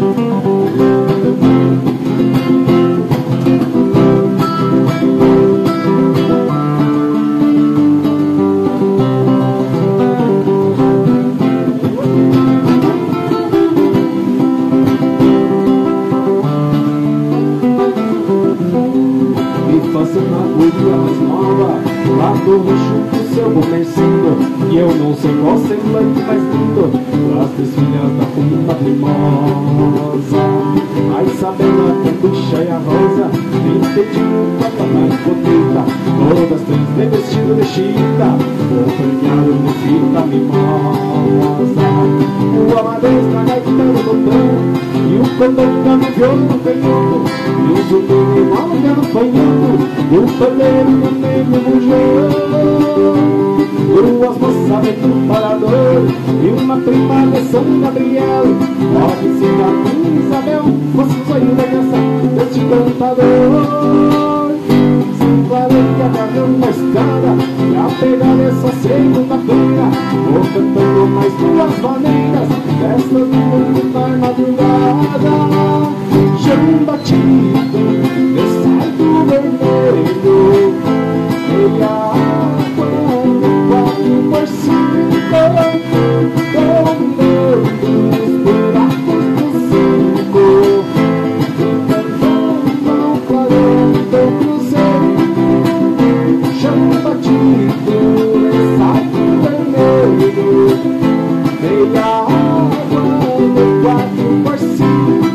Fazendo a poesia mais nova, lá do roxo do seu bom mercindo. E eu não sei qual semblante mais lindo das três filhas da comuna primosa. Ai, sabendo a cambucha e a rosa, vem pedindo pra papai potenta, todas três de vestido de chita, acompanhado no fita mimosa. O amadez na gaita no botão, e o condão no violo no canhoto, e o zumbi de malga no panhando, e o pandeiro no meio do bujão. Duas moças dentro do parador, e uma prima de São Gabriel. Pode ser a minha Isabel, fosse o sonho da criança deste cantador. Se clareia agarrando na estrada, e a pegada é só segunda-feira. Vou cantando mais duas maneiras, dessas do mundo na madrugada. Chão batido, e sai do vermelho, meia água de quatro por cinco. Dominando os buracos do circo e cantando quarenta cruzeiro. Chão batido, e sai do vermelho, meia água de quatro por cinco.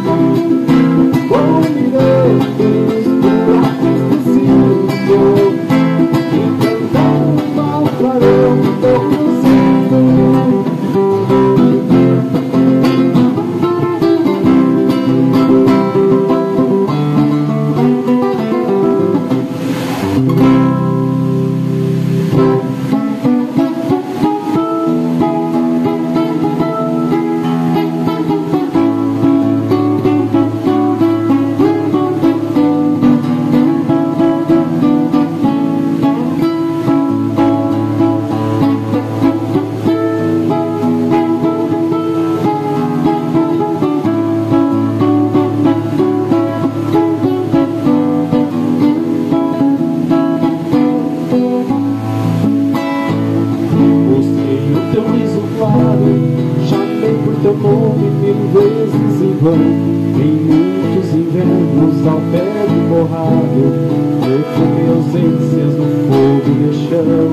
Em muitos invernos ao pé do borrado, defumi ausências no fogo de chão.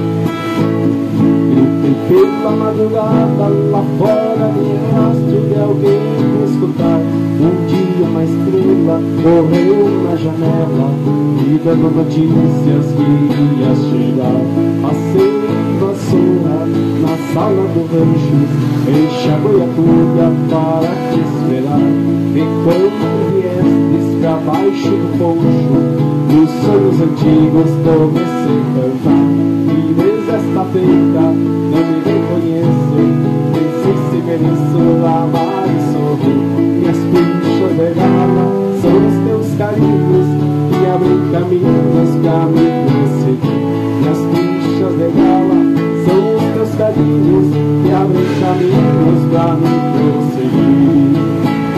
Gritei pela madrugada lá fora, de rastro de alguém me escutar. Um dia uma estrela correu na janela, me dando notícias que ia chegar. Passei vassoura na sala do rancho, enxaguei a tulha para te esperar. E quando viestes pra baixo do poncho, nos sonhos antigos comecei a cantar. E desde esta feita não me reconheço, pensei se mereço amar e sorrir. Minhas pinchas de gala são os teus carinhos que abrem caminhos pra me conseguir. Minhas pinchas de gala são os teus carinhos que abrem caminhos pra me prosseguir.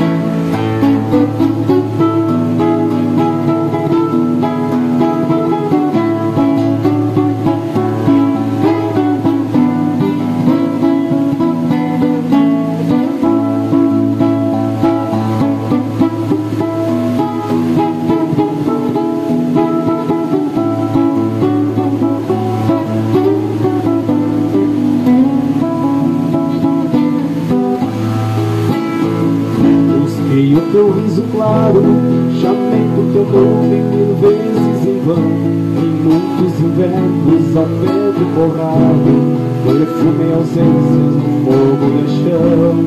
O teu riso claro, chamei por teu nome mil vezes em vão. Em muitos invernos ao pé do borrado, perfumei ausências no fogo do chão.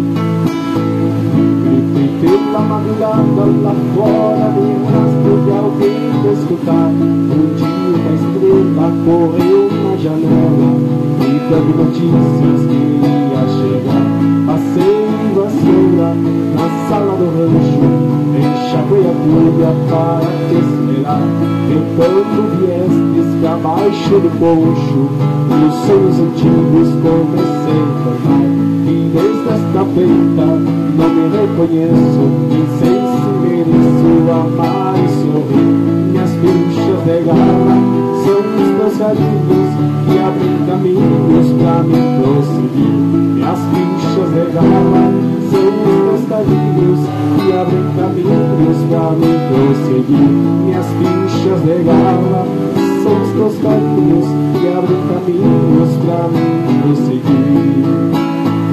Gritei pela madrugada lá fora, nem rastro de alguém pra escutar. Um dia uma estrela correu na janela, e dando notícias que ia chegar. Passei vassoura na sala do rancho, enxaguei a agulha para te esperar. Tentando viestes que abaixo do poncho, e os sonhos antigos comecei a tornar. E desde esta feita não me reconheço, nem sei se mereço amar e sorrir. Minhas fichas de gala são os teus carinhos que abrem caminhos pra me prosseguir. Minhas fichas de gala são os teus carinhos que abrem caminhos pra me prosseguir. Minhas fichas de gala são os teus carinhos que abrem caminhos pra me prosseguir.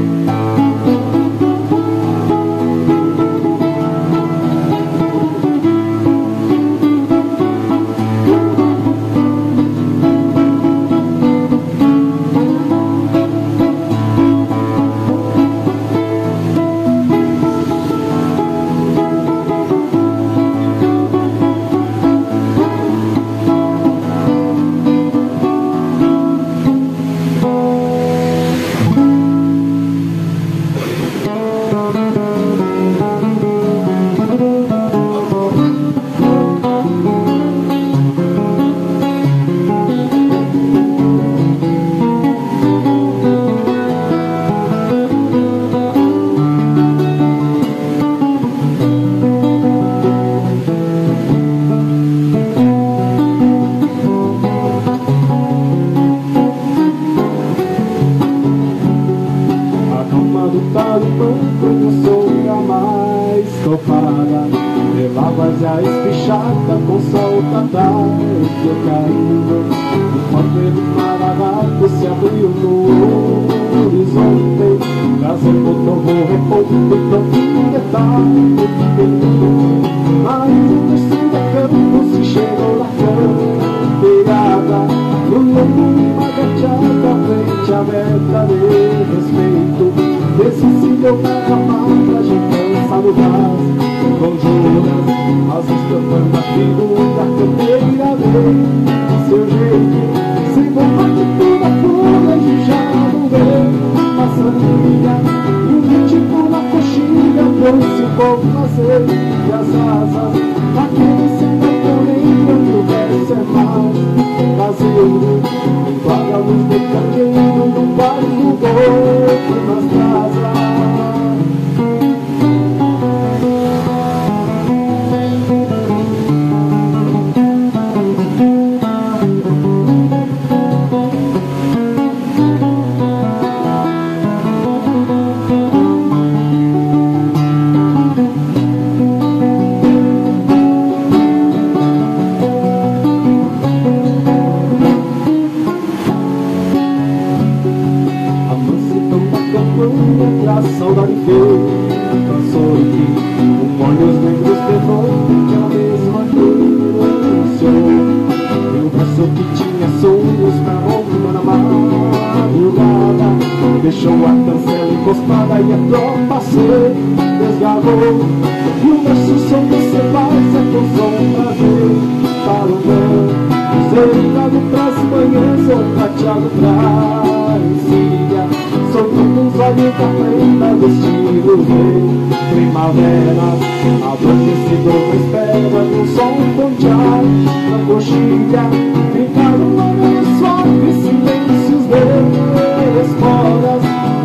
Para o banco de sombra mais tofada, levavas a espichada com sol da tarde caindo. Enquanto ele maragato se abriu no horizonte, trazendo novo reponto e tanto detalhe. Mas o descida campo se chegou na campeirada, no lombo uma gateada, frente aberta de respeito. Decível na camada, gigança no gás, conjuras, as estampando a figura campeira dele. Seu jeito, sem bomba de toda folha, de já no vento, maçanilha, e um ritmo na coxilha, trouxe o povo nascer, e as asas, aquele senda porém, quando o verso é mais caseiro, enquadra a luz de candeeiro, no barco gordo, nas brasas. A saudade veio, cansou de mim, com olhos negros de noite, ela mesma anunciou. E o braço que tinha sonhos pra ontem na madrugada, deixou a cancela encostada e a tropa se desgarrou. E o verso som você faz é com som prazer para o meu, cercado pras manhãs ou prateado pra encilha. Soltando os olhos da preta, vestido rei, primavera, adormecedor espera no sol pontear na coxilha. Ficaram longe suaves silêncios de esporas,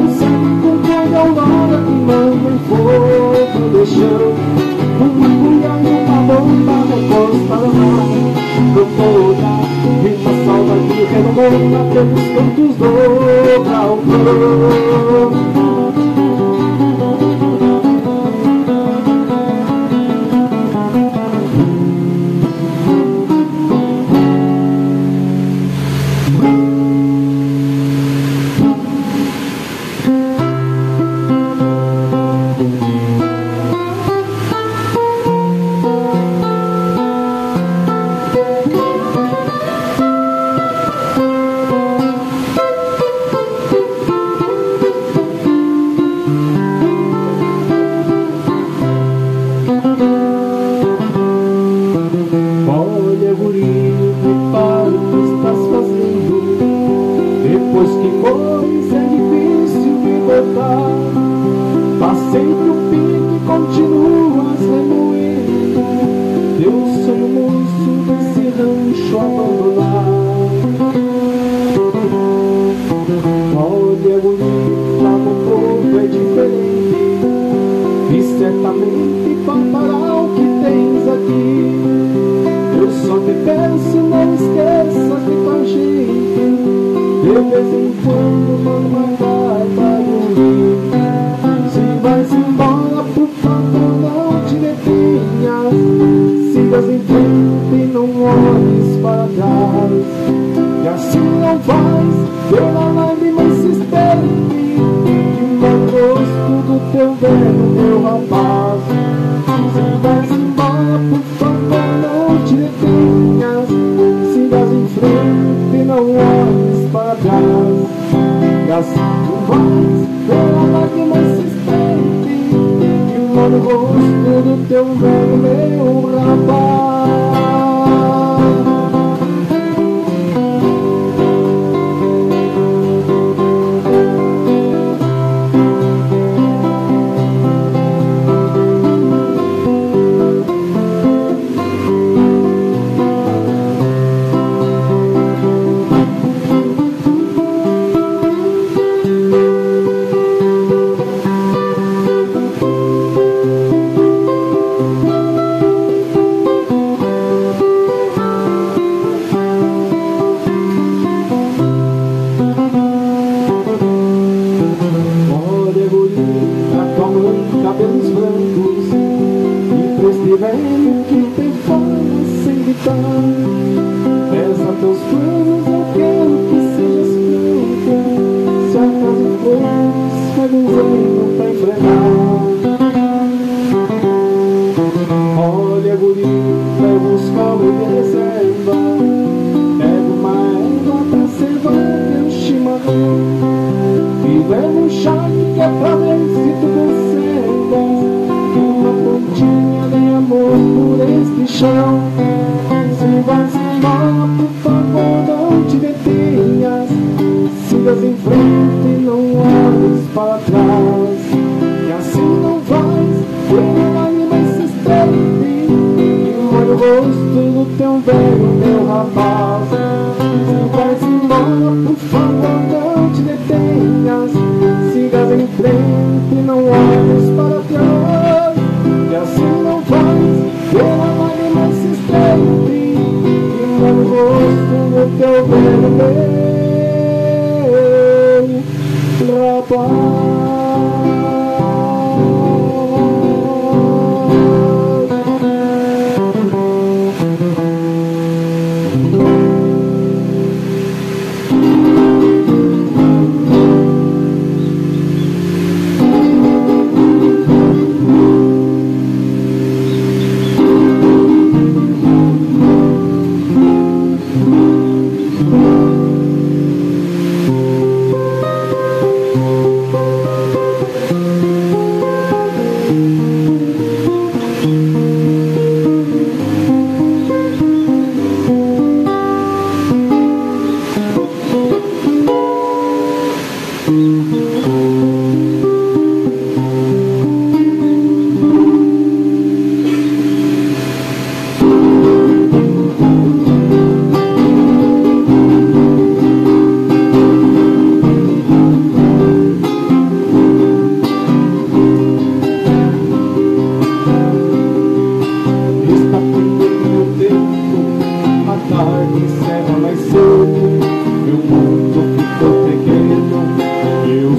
tarde encerra mais cedo, meu mundo ficou pequeno, eu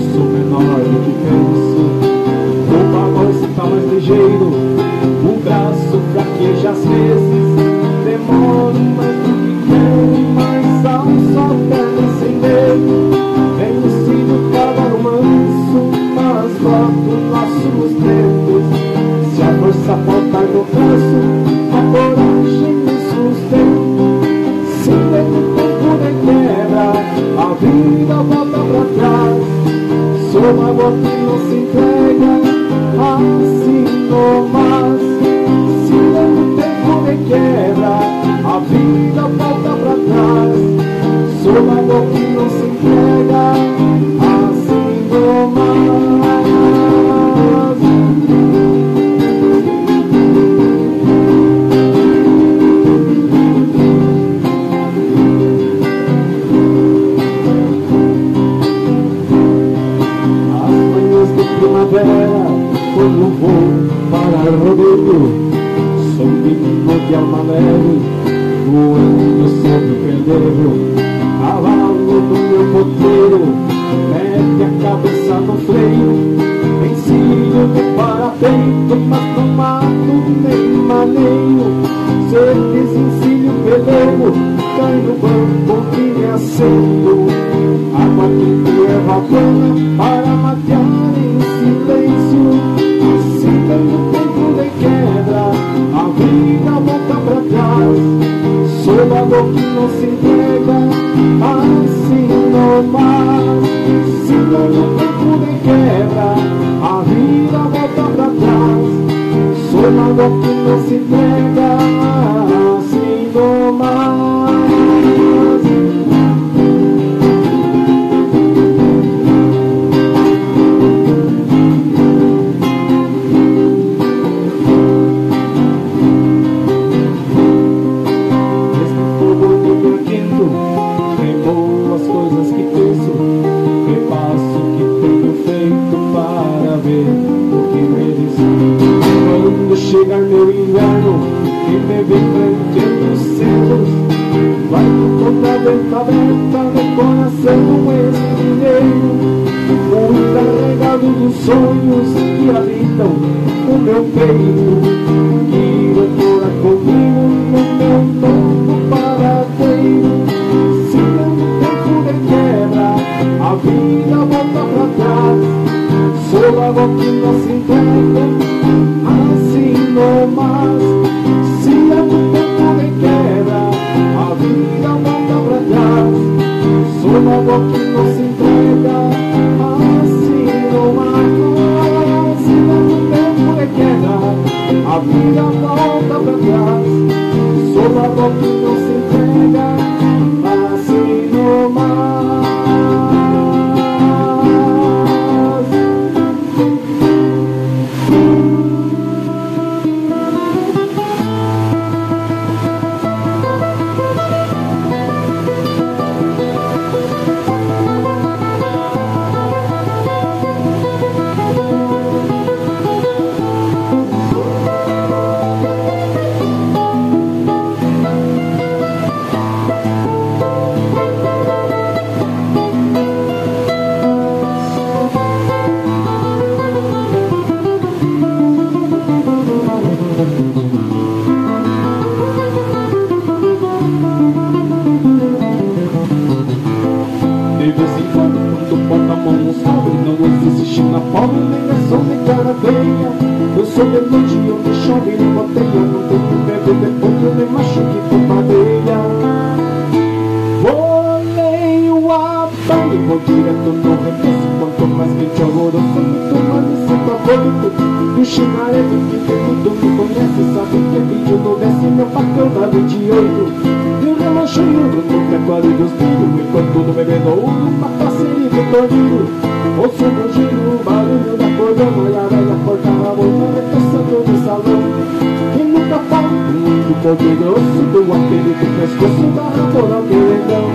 melhor do que penso. O pagode está mais ligeiro, o braço fraqueja às vezes. Demoro mais do que quero, mas ao sol terra sem medo. Venho sido cavalo manso, mas boto laço nos dedos. Se a força faltar no braço, a coragem me sustenta. Se dentro do tempo de quebra, a vida volta pra trás. Sou uma água que não se entrega assim no mar. Se dentro do tempo de quebra, a vida volta pra trás. Sou uma água que não se entrega assim no mar. Primavera, quando vou para o rodeio, sou um menino de alma leve, voando sobre o peleiro. Cavalo do meu poteiro, mete a cabeça no freio. Vencilho de parapeito, mas não mato nem maneio. Se desencilho o peleiro, cai no banco que me acendo. Água quente erva plana para matear em silêncio. Se tem o tempo de quebra, a vida volta pra trás. Sou água que não se entrega assim no mar. Se tem o tempo de quebra, a vida volta pra trás. Sou água que não se entrega assim no mar. Chegar meu inverno e me vem prendendo os celos, vai com toda a venta aberta no coração estrileiro, muito carregado dos sonhos que habitam o meu peito. Quero morar comigo no meu novo paradeiro. Se tanto tempo de quebra, a vida volta pra trás. Sou água que não se entrega assim no mar. Se é do tempo de quebra, a vida volta pra trás. Sou água que não se entrega assim no mar. Se é do tempo de quebra, a vida volta pra trás. Sou água que não se entrega assim no mar. Eu sou de noite, eu me chove e boteia. Não tenho medo de ponto, nem machuque com madeira. Voleio a banho, vou direto no remesso. Quanto mais quente alvoroço, muito mais me sinto afoito. E o chinaredo que tudo me conhece, sabe que é vídeo no desce meu patrão da vinte e oito. E o reloginho do tempo é quase dos filhos, enquanto no bebendo ouro, uma parceria do tornilho. Ouço no giro, o barulho da cordona e a velha porta rabona repassando no salão. E nunca fala do corpo grosso, do apelo do pescoço da rabona do leitão.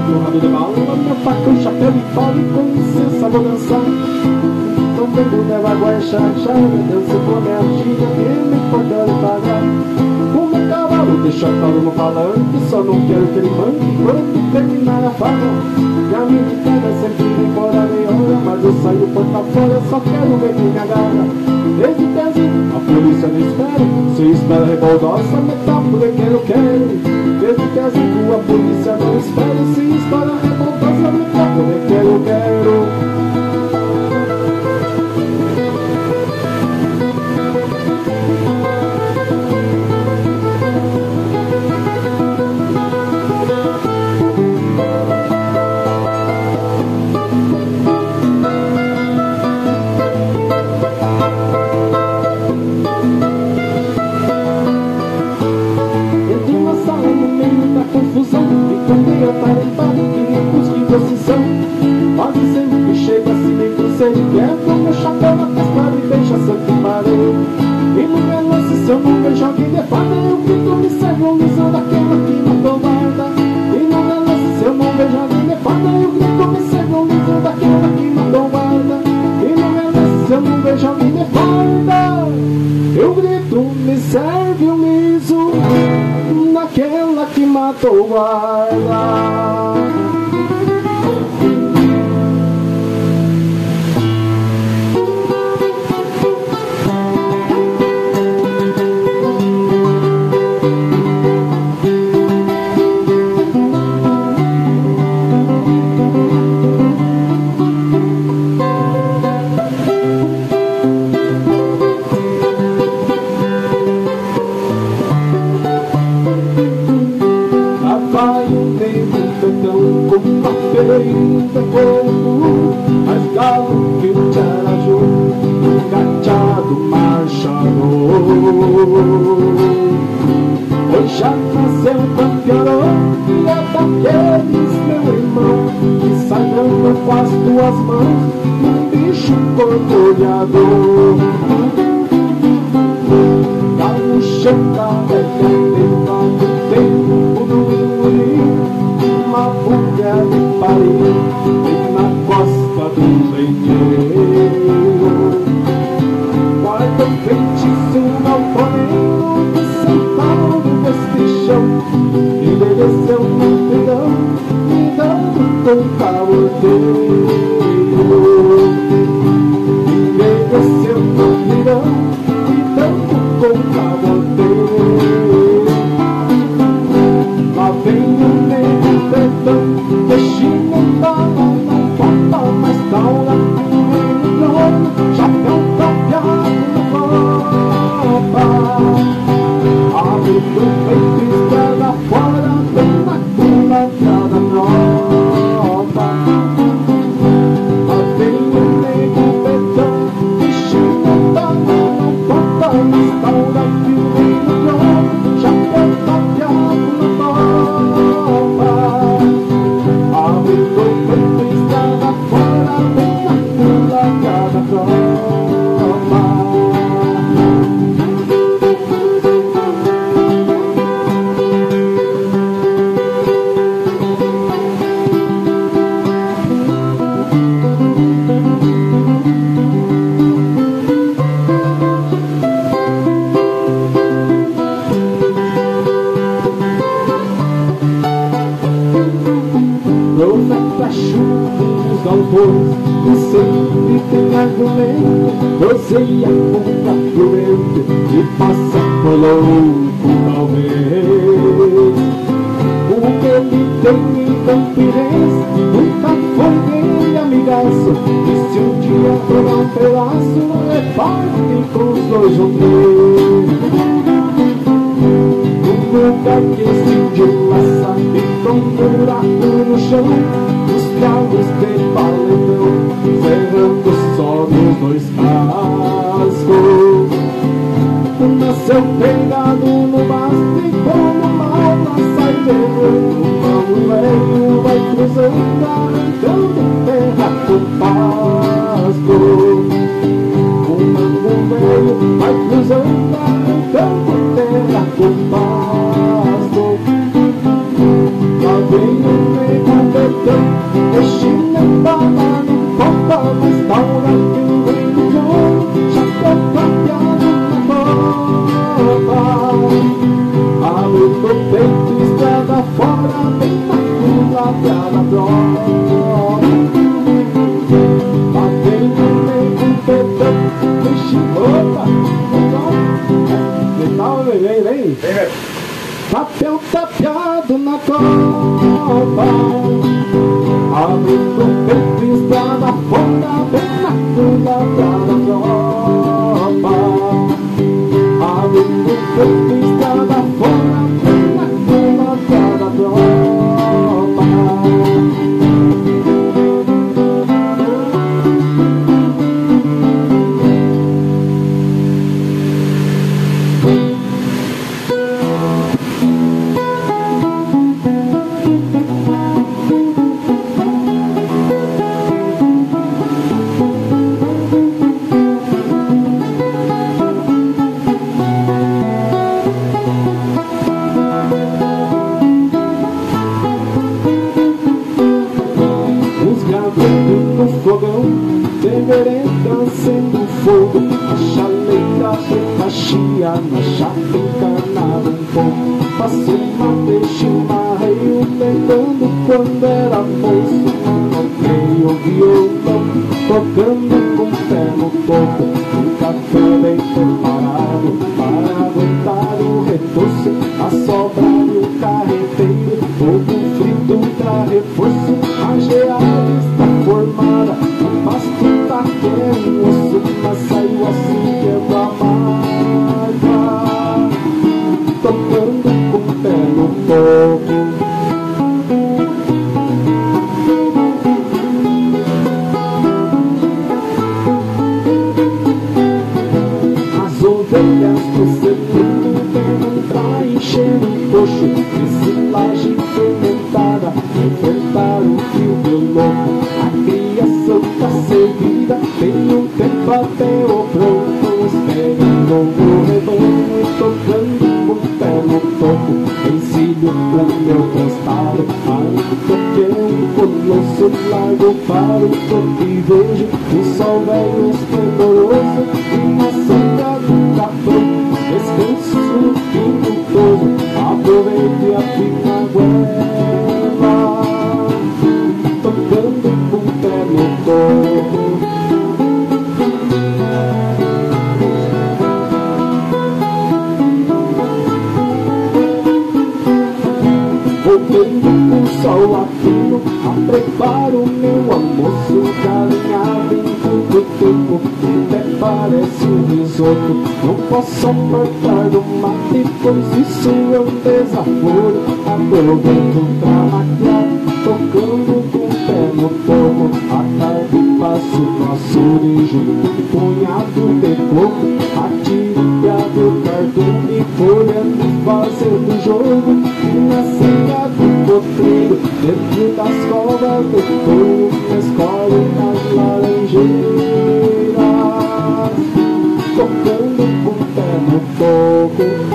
empurrado de bala, meu facão, chapéu e pau, e com licença vou dançar. Não tem mulher, vai chachar, dança com a minha filha, que me importa de pagar. O meu cavalo deixa claro no falante, só não quero que ele mande quando terminar a fala. E a minha guitarra sempre vem fora de hora, mas eu saio porta fora, só quero ver quem me agarra. Desde tese, a polícia não espera, se espera reboldosa, metáfora quero, quero. Desde tese, a polícia não espera, se espera reboldosa, metáfora quero, quero. Quase sempre que chega assim nem por ser quieto, meu chapéu na testa e deixa santo parede. E no meu lance se eu não vejo alguém de farda, eu grito, me serve um lisão daquela que matou guarda. E no meu lance se eu não vejo alguém de farda, eu grito, me serve um lisão daquela que matou guarda. E no meu lance se eu não vejo alguém de farda, eu grito, me serve um liso daquela que matou guarda. Ainda corpo, mas galo que o tcharaju, engateado marchador. Hoje já nasceu um campeão, e é daqueles, meu irmão, que sai dando com as tuas mãos um bicho corcoviador. Gaúcho carrega do tempo do Imuri, uma pulga de Paris, bem na costa do leiteiro. Guarda o feitiço no alforneiro, de sentado neste chão, envelheceu no peidão, me dando com caordeiro. Envelheceu no peidão, me dando com caordeiro. Lá vem o negro pretão, deixinho da lá, não falta mais calma que o reino trono, chapéu tapeado na copa. Abre do peito, estrada fora, bem na culatra nova. Lá vem o negro pretão, deixinho da lá, não falta mais calma que o reino trono, chapéu tapeado na copa. Abre do peito, estrada fora, bem na culatra nova. Os galpões que sempre tem argumento, groselha com capimento e passa por louco talvez. O que ele tem em Campirense nunca foi dele amigaço, e se um dia provar um pedaço, reparte com os dois ou três. Um lugar que esse índio passa e com um buraco no chão, os carros de paletão, ferrando só nos dois cascos. Nasceu pegado no mastro e como uma aula sai derrando. Um velho vai cruzando, arrancando terra com pasto. Um mango velho vai cruzando, arrancando terra com pasto. Lá vem o nego batendo nego pedão, vixe, opa, metal, vem, vem, vem, papel tapeado na copa, abrindo o peito, estrada fora, bem na curva da tropa, abrindo o peito, estrada fora, bem na curva da tropa. Acendo fogo, a chaleira rebaixia, na chapa encarnava um pouco. Passei uma deixa uma rei, tentando quando era moço. Toquei o violão, tocando com o pé no topo. Um café bem preparado para aguentar o retoço. A sobra e o carreteiro, ovo frito pra reforço. A geada está formada, o pasto tá querendo osso, mas saiu assim que a marca, tocando com o pé no topo. As ovelhas do setembro vêm pra encher o coxo de silagem fermentada, enfrentar o fio do louco. A criação tá servida, tem um tempo até o pronto, esperando o rebanho e tocando com o pé no topo. Encilho pra meu costado, ainda que é um colosso, largo para o topo e vejo o sol velho esplendoroso e na sombra do capão. Descanso no fim do povo, aproveite e afina a goela, tocando com o pé no topo. Voltando com o sol a fino, a preparo meu almoço, galinhada em todo tempo, até parece um risoto. Não posso suportar do mate, pois isso é um desaforo. Aproveito pra maquiar, tocando com o pé no fogo. À tarde passo no açude junto um punhado de coco. A tirinha do cardume, folhando, fazendo jogo. E na senha do potreiro, dentro das covas do touro, na escola e nas laranjeiras, tocando com o pé no fogo.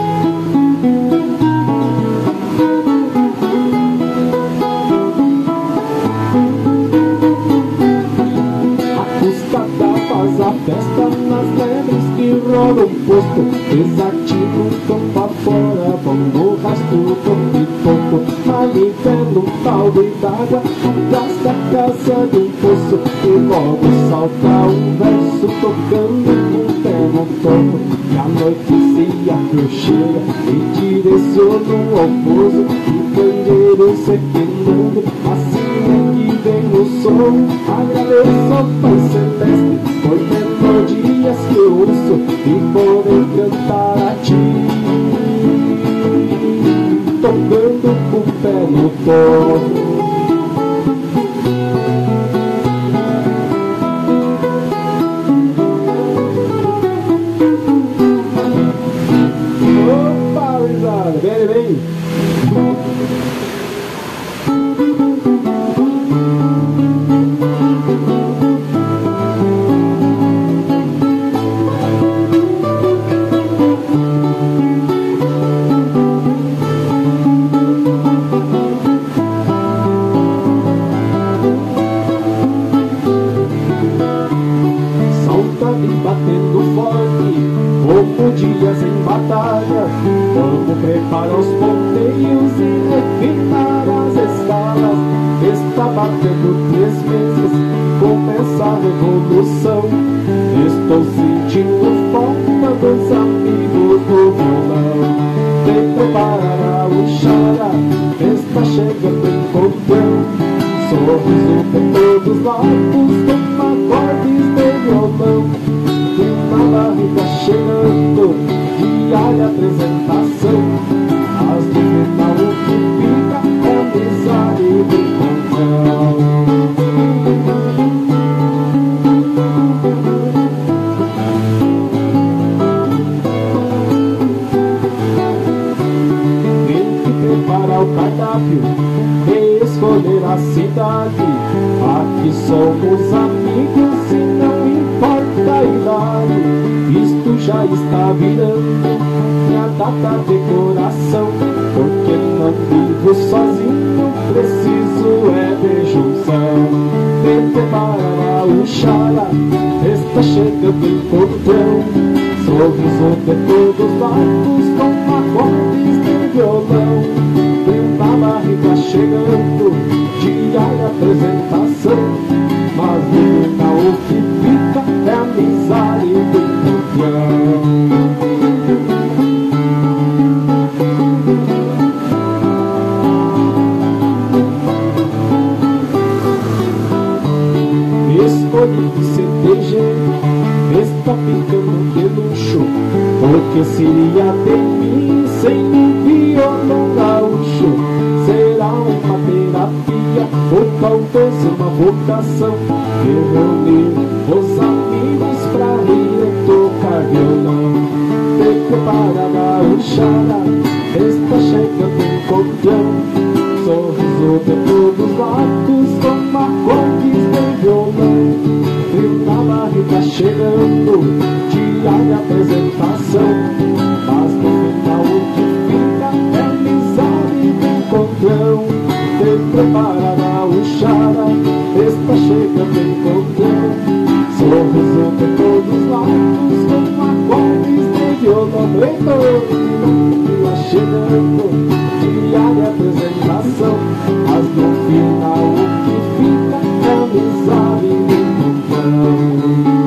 A festa nas lebres que rolam um posto, desativo um campo afora, vão no rastro do pitoco, manivela um balde d'água atrás da casa de um poço, e logo salta um verso tocando com o pé no topo. E a noite se afrouxeira e direciona ao pouso, e candeeiro se queimando, assim é que vem o som. Agradeço ao Pai Celeste por melodias que eu ouço e poder cantar a ti, tocando com o pé no topo. Opa, risada, vem, vem. Batendo forte, como dias em batalha, vamos preparar os ponteiros e refinar as escalas. Esta até por três meses começa a revolução. Estou sentindo falta dos amigos do violão. Vem preparar a luxara, está chegando encontrando. Sorriso por todos lados, com acordes de violão. E na barriga chegando, diária apresentação. Mas no final o que fica é amizade do control. Tem que preparar o cardápio e escolher a cidade. Aqui somos amigos e não importa a idade. Isto já está virando minha data de coração, porque não vivo sozinho, preciso é de junção. Vem preparar a luxara, está chegando encontrão. Sorriso de todos lados, com acordes de violão. Vem na barriga chegando, diária apresentação. Mas no final o que fica é amizade do contrão. Escolhi de C T G, está ficando de luxo, porque seria de mim sem um violão gaúcho. Será uma terapia ou talvez uma vocação de reunir os amigos pra rir e tocar violão. Tem que parar a luxara, está chegando encontrão. Sorriso de todos os lados, com acordes de violão. Frio na barriga chegando, diária apresentação. Mas no final o que fica é amizade do encontrão. Tem que preparar a luxara, está chegando encontrão. Sorriso de todos os lados, com acordes de violão. Está chegando, diária apresentação. Mas no final o que fica é amizade do encontrão.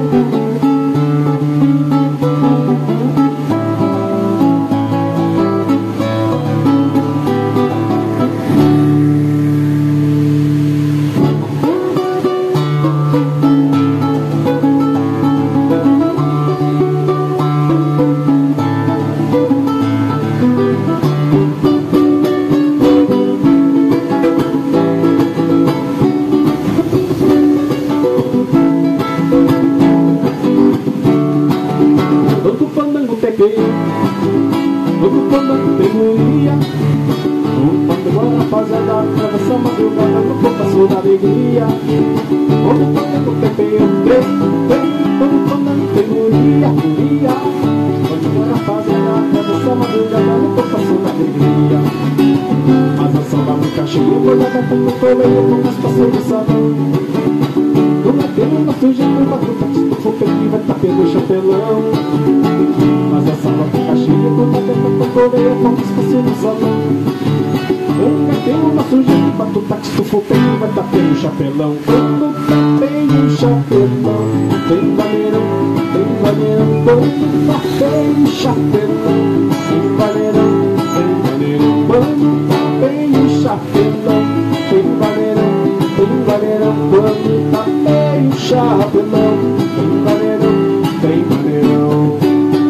Todo fandango tem guria, o fandango é rapaziada, atravessa a madrugada no compasso da alegria. Todo fandango tem tem, tem, todo fandango tem guria, guria. Fandango é rapaziada, atravessa a madrugada no compasso da alegria. Mas a samba nunca chegou, olhada como coleio com as passeios do salão. Não é pelo nosso jeito, batuta que estufou pequinho, vai tá pelo chapelão. Mas a sala fica cheia, toda dentro da coreia, com espaço no salão. Um gatinho na sujeira, batuta que estufou pequinho, vai tá pelo chapelão. Quando tá pelo chapelão, tem vaneirão, tem vaneirão. Quando tá pelo chapelão, tem vaneirão, tem vaneirão. Quando tá pelo chapelão, tem vaneirão, tem vaneirão. Quando tá pelo chapelão, tem vaneirão, tem vaneirão.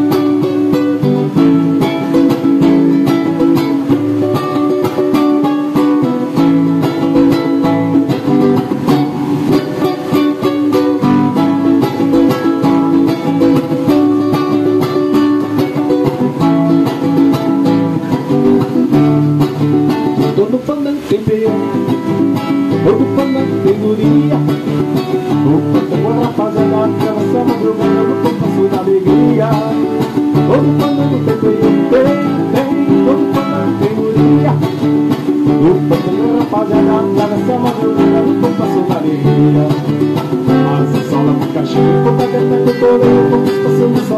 Todo fandango tem peão, todo fandango tem guria. O fandango é rapaziada, atravessa a madrugada no compasso da alegria. Todo fandango tem peão, tem, tem, todo fandango tem guria. O fandango é rapaziada, atravessa a madrugada no compasso da alegria. Mas a sala fica cheia, toda dentro do coreio, com espaço no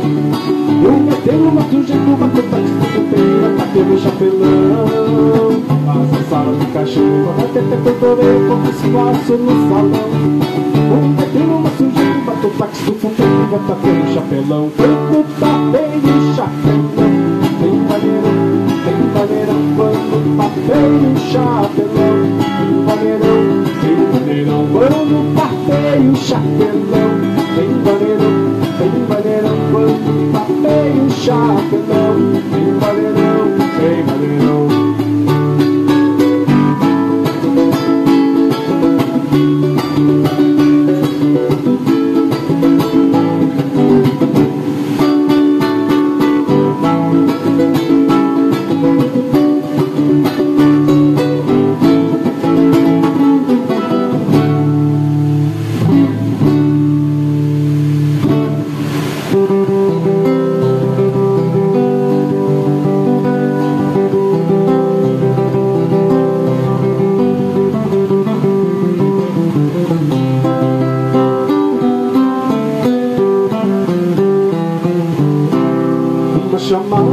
salão. Eu metendo uma sujeito, uma coisa que tu tem, vai tá pelo chapelão. Faz a sala de cachorro, até até tortorei, como se passo no salão. Um pedrinho, uma sujeira, bateu o táxi do fundo, vai tapear o chapelão. Quando tapeia o chapelão, tem vaneirão, tem vaneirão. Quando tapeia o chapelão, tem vaneirão, tem vaneirão. Quando tapeia o chapelão, tem vaneirão, tem vaneirão. Quando tapeia o chapelão, tem vaneirão, tem vaneirão. Chamada,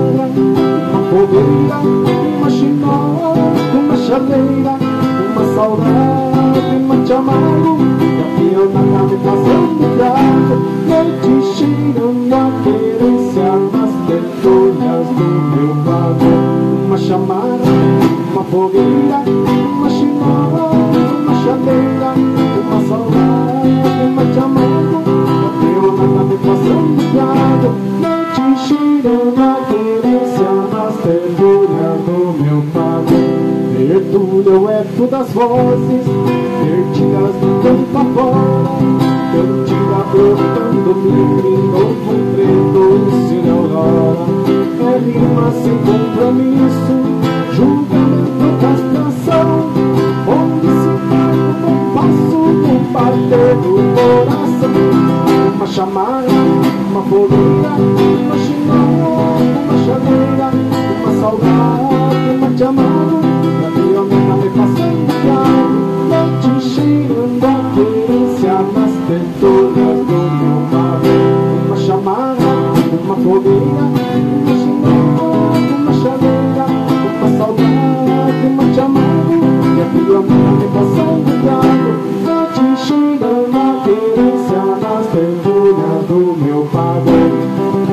uma fogueira, uma chinó, uma chaleira, uma saudade, uma chamada, campeão na nave passando gato, noite cheirando a querência nas tertulhas do meu pago. Uma chamada, uma fogueira, uma chinó, uma chaleira, uma saudade, uma chamada, campeão na nave passando gato, noite cheirando a querência nas tertulhas do meu pago. Tertulha é o eco das vozes perdidas do campo afora, cantiga brotando livre, novo preto de aurora. É rima sem compromisso, julgamento, castração, onde se marca o compasso do bater do coração. Uma chamada, uma fogueira, uma chinó, uma chaleira, uma saudade, uma chamada, gavião na nave passando claro, noite cheirando a querência nas tertulhas do meu pago. Uma chamada, uma fogueira, uma chinó, uma chaleira, uma saudade, uma chamada, gavião na nave passando claro, noite cheirando a querência nas tertulhas do meu pago.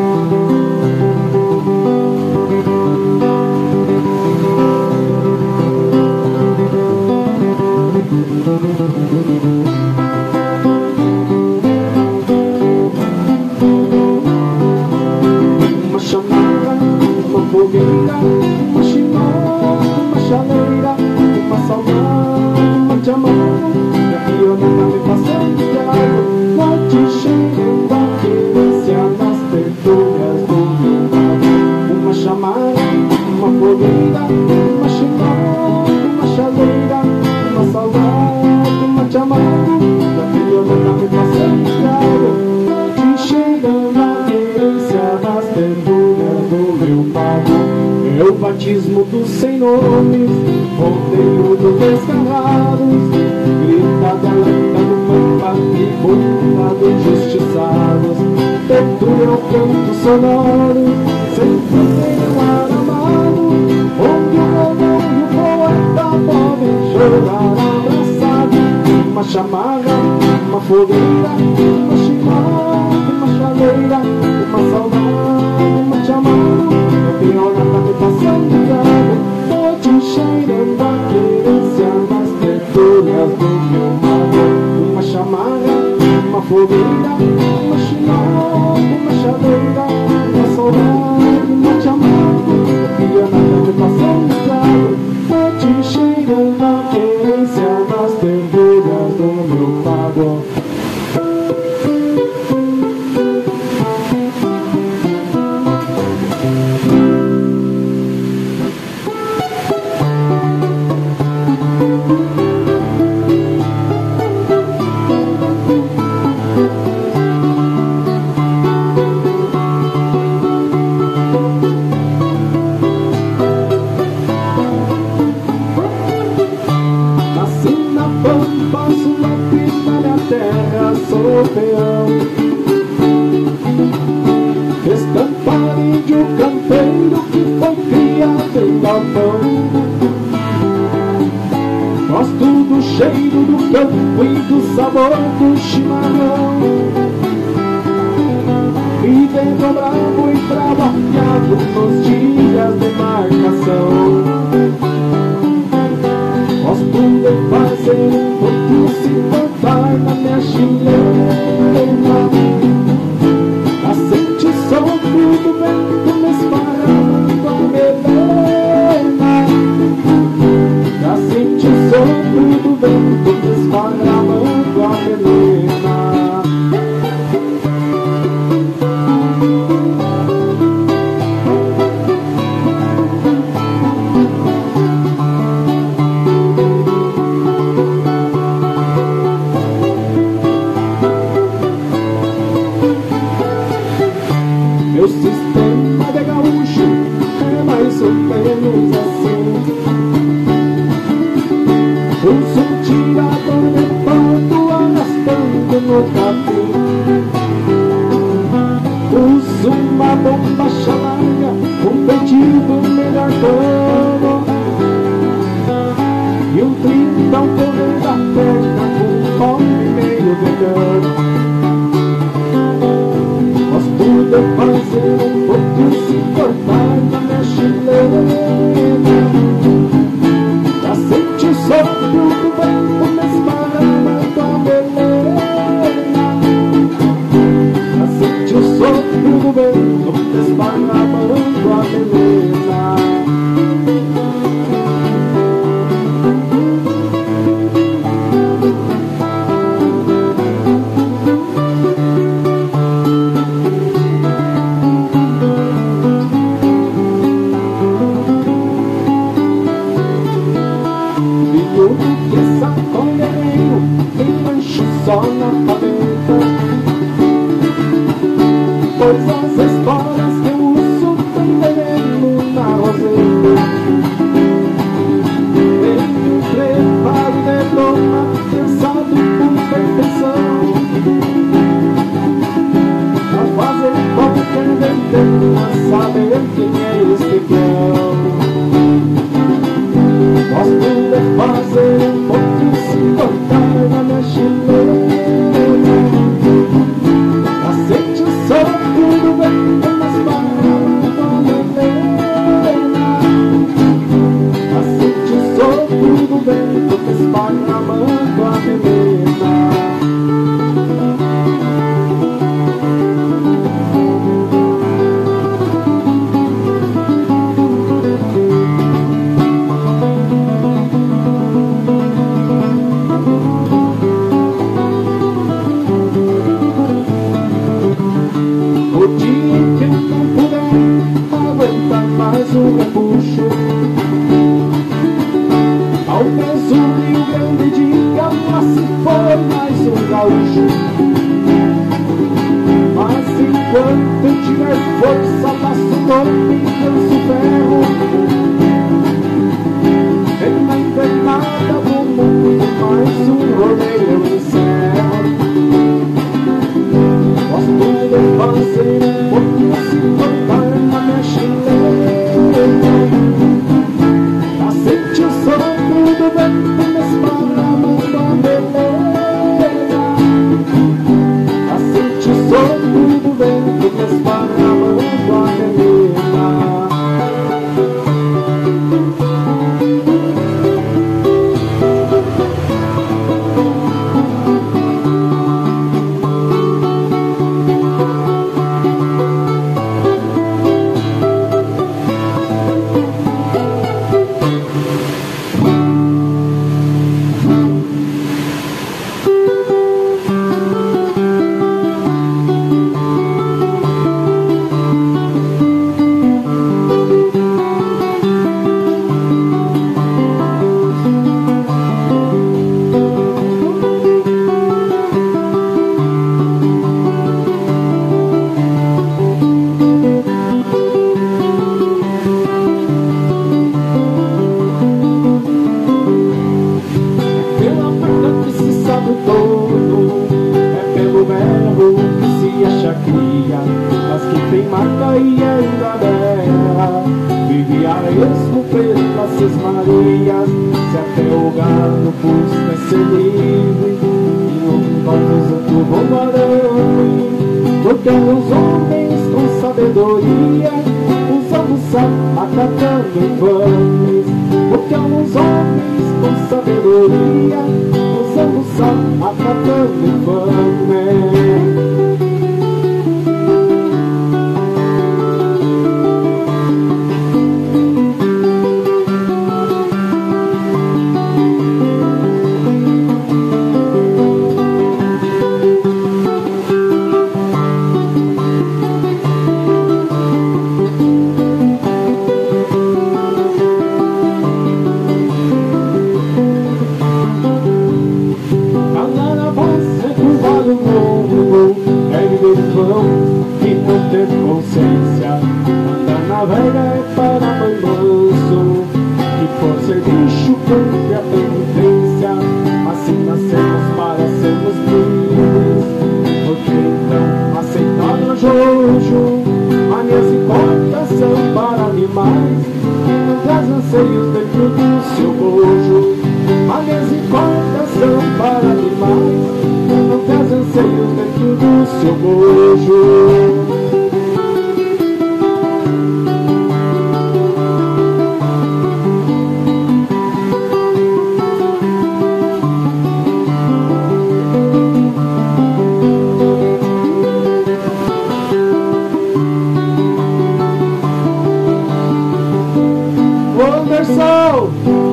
Uma chamada, uma fogueira, uma chinó, uma chaleira, uma saudade, uma chamada, gavião na nave passando claro, noite cheirando a querência nas tertulhas do meu pago. Uma chamada, uma fogueira, uma chinó, uma chaleira, uma saudade, uma chamada, gavião na nave passando claro, noite cheirando a querência nas tertulhas do meu pago. É o batismo dos sem nomes, rodeio dos desgarrados, grita da lenda do pampa e bunda dos justiçados. Tertulha é o canto sonoro, sem fronteira o ar amado, onde o romão e o poeta podem chorar abraçado. Uma chamada, uma fogueira, uma chinó, uma chaleira, uma saudade, uma chamada, gavião na nave passando claro, noite cheirando a querência nas tertulhas do meu pago. Uma chamada, uma fogueira, uma chinó, uma chaleira, uma saudade, uma chamada, gavião na nave passando claro, noite cheirando a querência nas tertulhas do meu pago. Sou peão, estampa índio campeiro que foi criado em galpão. cheiro do campo e do sabor do chimarrão. E dentro bravo e trabalhado nos dias de marcação. Gosto de fazer um pouco se cortar na minha chilena. Já sente o sopro do vento me esparramando a melena. Já sente o sopro do vento me esparramando a melena. Meu sistema de gaúcho é mais ou menos assim. Uso um tirador de pato arrastando no capim. Uso uma bomba chalaga com pedido melhor tomo. E um tritão correndo a perna com fome meio vegano. Gosto de fazer um pouco se cortar na minha chilena. Já sente o sopro do vento me esparramando a melena. Já sente o sopro do vento me esparramando a melena. Que sacoleiro tem mancho só na paleta, pois as esporas que eu uso tem veneno na roseta. Tenho um preparo de doma pensado com perfeição, pra fazer qualquer veneno a saber quem é este cão. Gosto de fazer um pouco se cortar na minha chilena. Já sente o sopro do vento me esparramando a melena. Já sente o sopro do vento me esparramando a melena. Mais um repuxo, talvez o Rio Grande diga, mas se for mais um gaúcho. Mas enquanto tiver força, passo nome e canso ferro. Vem na invernada do mundo, mais um rodeio eu encerro. Gosto de fazer um pouco se cortar na minha chilena. Já sente o sopro do vento me esparramando a melena. Já sente o sopro do vento me esparramando a melena. Marias, se até advogado busca ser livre e não talvez outro bombarão. Porque os homens com sabedoria usamos acatando infames. Porque os homens com sabedoria usamos acatando infames. E não ter consciência, andar na velha é para mãe manso, e por ser bicho cumpre a penitência. Assim nascemos para sermos livres. Porque então aceitar o jojo, manias e cortas são para animais, não traz anseios dentro do seu bojo. Manias e cortas são para animais, não traz anseios dentro do seu bojo. Anderson!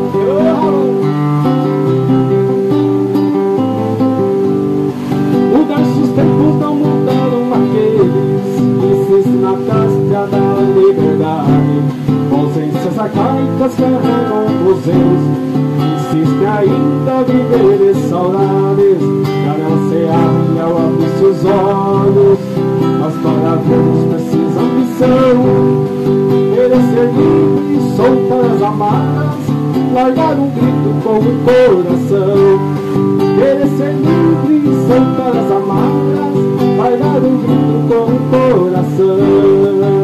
Os tempos não mudaram aqueles que se ensinaste a dar liberdade. Ausências arcaicas carregam museus, insistem ainda a viver saudades. Gananciar ao abrir seus olhos, mas para vermos precisa ambição. Querer ser livre e soltar as amarras, largar um grito com o coração. Querer ser livre e soltar as amarras, largar um grito com o coração.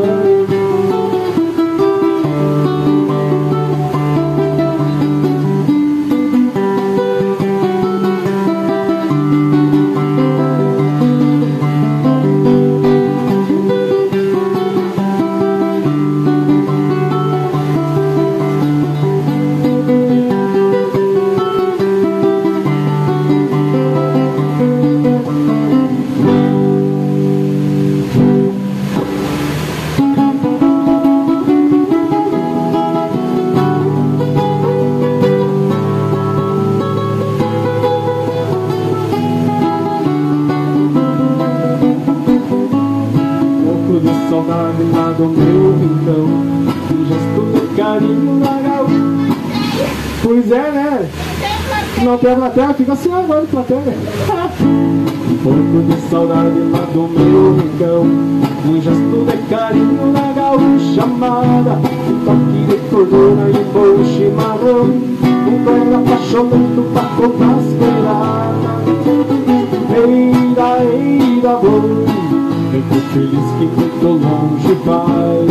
Saudade lá do meu rincão, um gesto de carinho na gaúcha. Pois é, né? Não tem plateia, fica assim agora de plateia. Um pouco de saudade lá do meu rincão, um gesto de carinho na gaúcha amada, um toque de cordona e um bom chimarrão, um velho apaixonado pra contar as coiradas. Eira, eira, bom, fico feliz que muito longe vai.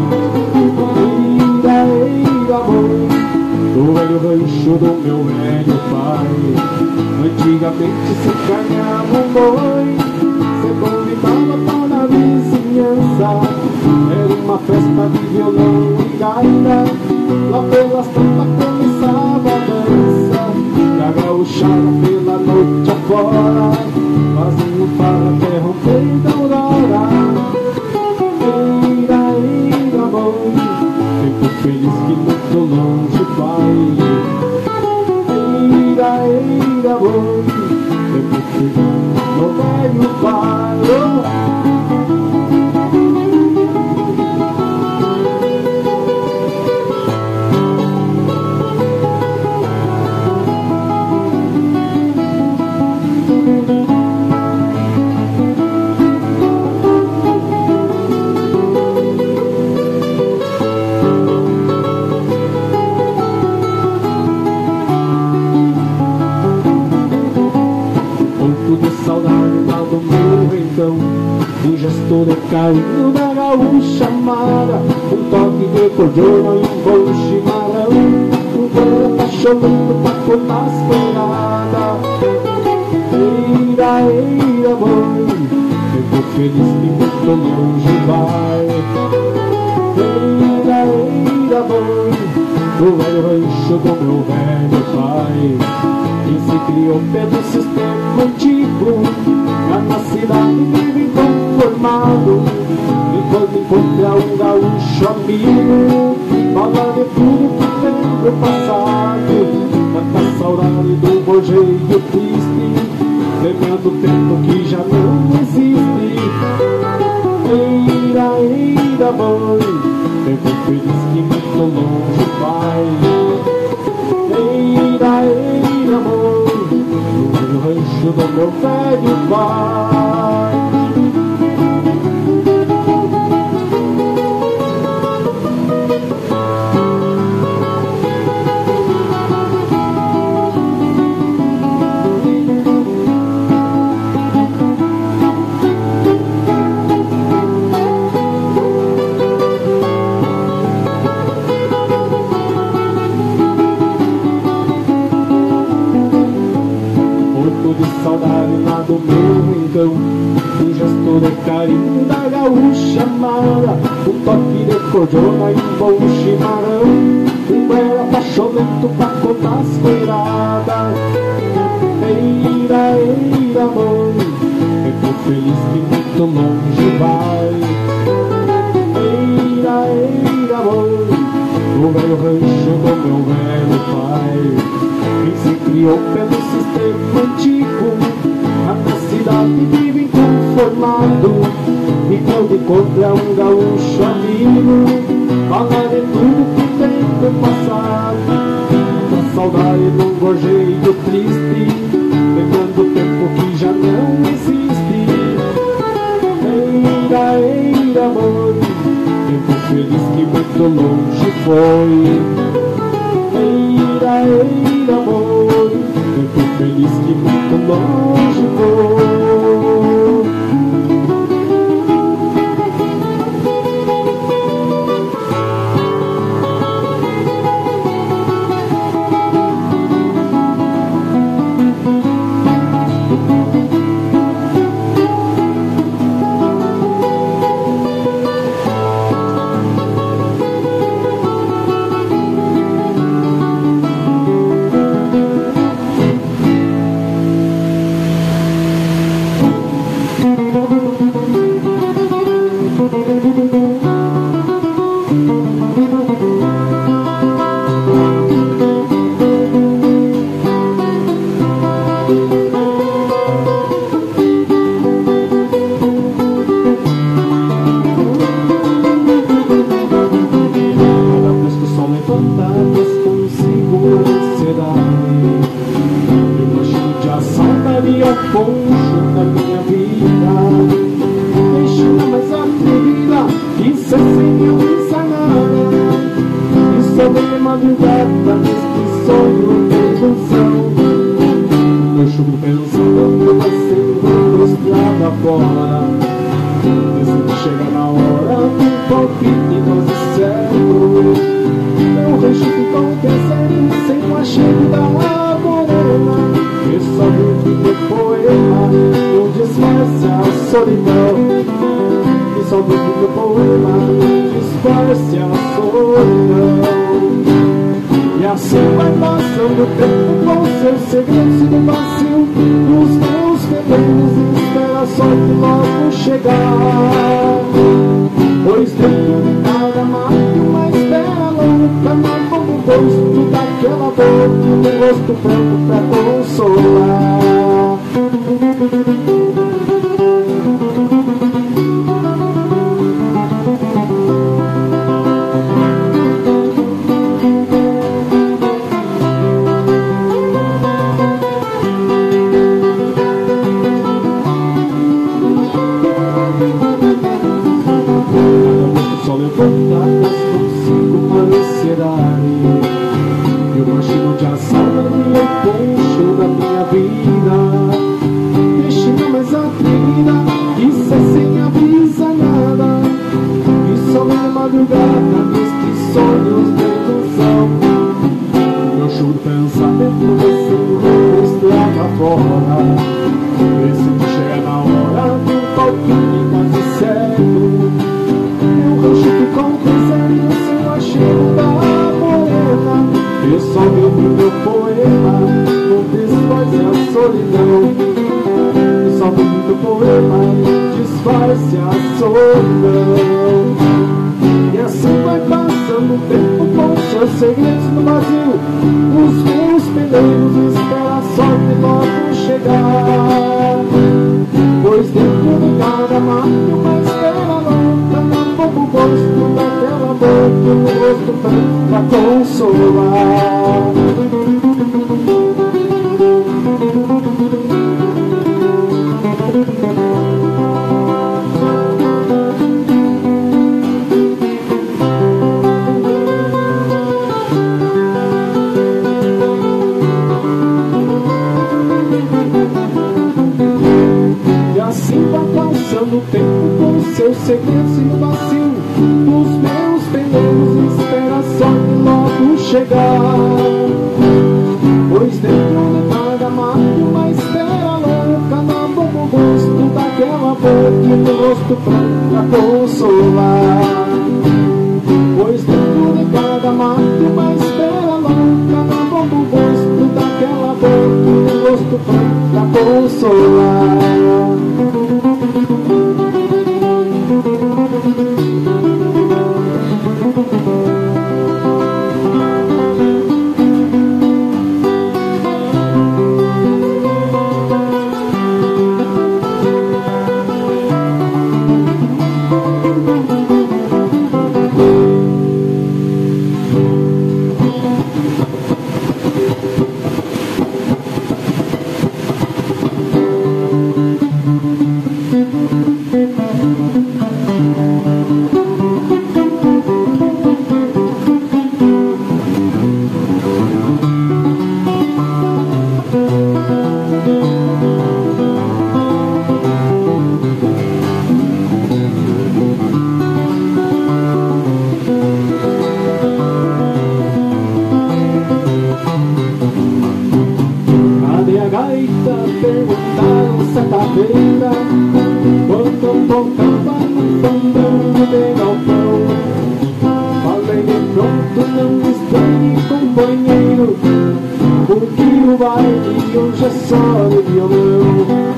Eira, eira, bom, do velho rancho do meu velho pai. Antigamente se ganhava um boi, se convidava para a vizinhança. Era uma festa de violão e gaita, lá pelas tantas começava a dança. E a gauchada pela noite afora fazia para terra um da aurora. Eira, eira, bom, fico feliz que muito longe vai. Eira, eira, bom, fico feliz no velho pai. Um gesto de carinho da gaúcha amada, um toque de cordona e um bom chimarrão, um bom chovendo pra contar as penadas. Eira, eira, mãe, eu tô feliz que muito longe vai. Eira, eira, mãe, no velho rancho do meu velho pai, que se criou pelo sistema antigo, lá na cidade vive inconformado. E quando encontra um gaúcho amigo, fala de tudo que tem no passado, tanta saudade do bojeio triste, lembrando o tempo que já não existe. Eira, eira, mãe, tempo feliz que muito longe vai. Eira, eira, mãe, no rancho do meu velho pai. Saudade lá do meu rincão, um gesto de carinho da gaúcha amada, um toque de cordiona e um bom chimarrão, um belo apaixonamento pra contar as coiradas. Eira, eira, mãe, eu tô feliz que muito longe vai. Eira, eira, mãe, no velho rancho do meu velho pai, quem se criou pelo sistema antigo, a cidade vive inconformado. E quando encontra um gaúcho amigo, fala de tudo que tem no passado, a saudade num gorjeio triste, lembrando o tempo que já não existe. Eira, eira, mãe, tempo feliz que muito longe foi. Eira, eira, mãe, tempo feliz que muito longe foi. E o imagino de assalto no poncho da minha vida. Decidi chegar na hora do palpite quase certo. Meu rancho ficou cruzando sem o cheiro da morena. Eu só vi o meu poema no disfarce a solidão. Eu só vi o meu poema no disfarce a solidão. E assim vai passando o tempo com seus segredos no vazio. Os meus peleiros esperam a sorte logo chegar. Pois dentro de cada mato uma espera louca, na boca o gosto daquela boca, no rosto pra consolar. O tempo com seus segredos e no vazio dos meus peleiros espera só que logo chegar. Pois dentro de cada mato uma espera louca, na boca o gosto daquela boca e no rosto pra consolar. Pois dentro de cada mato uma espera louca, na boca o gosto daquela boca e no rosto pra consolar. Perguntaram certa feita quando eu tocava no fandango de galpão. Falei de pronto, não estranhe, companheiro, porque o baile hoje é só de violão.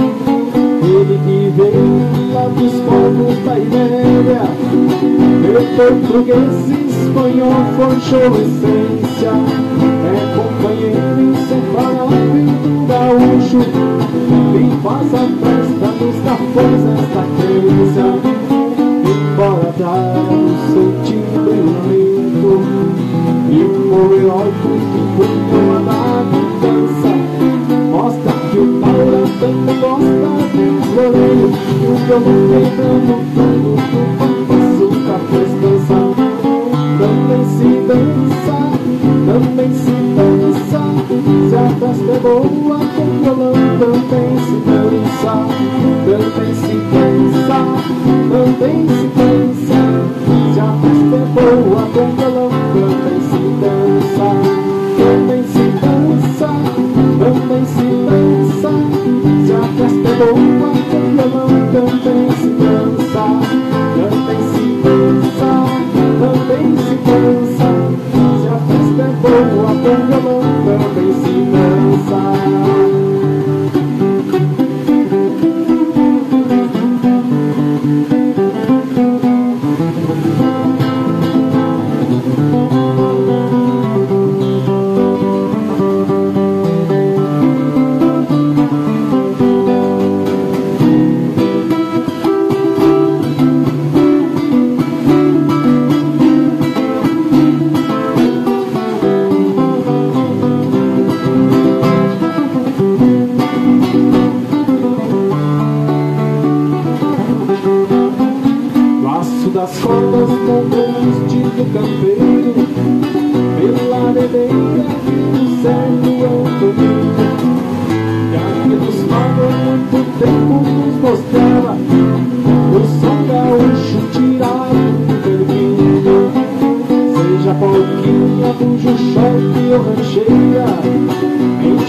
Ele que veio lá dos povos da Iméria, meu português e espanhol forjou essência. É companheiro inseparável do gaúcho, e faz a festa dos cafés esta crença. Embora traga o seu timbre lento e o povo heróico que punhou a dança, mostra que o Taura tanto gosta de floreio, e o violão quebrando tudo do compasso pra festança. Também se dança, também se dança, se a festa é boa com violão também se dança, também se dança, também se dança, se a festa é boa com violão também se dança, também se dança, também se dança, se a festa é boa com violão também se dança, também se dança, também se dança, se a festa é boa com violão também se dança. Das cordas com o vestido campeiro, pela bebeira do certo é o domingo. E aqui nos magos muito tempo nos mostrava o som gaúcho tirado do vermelho. Seja polquinha, bujo, short ou rancheira,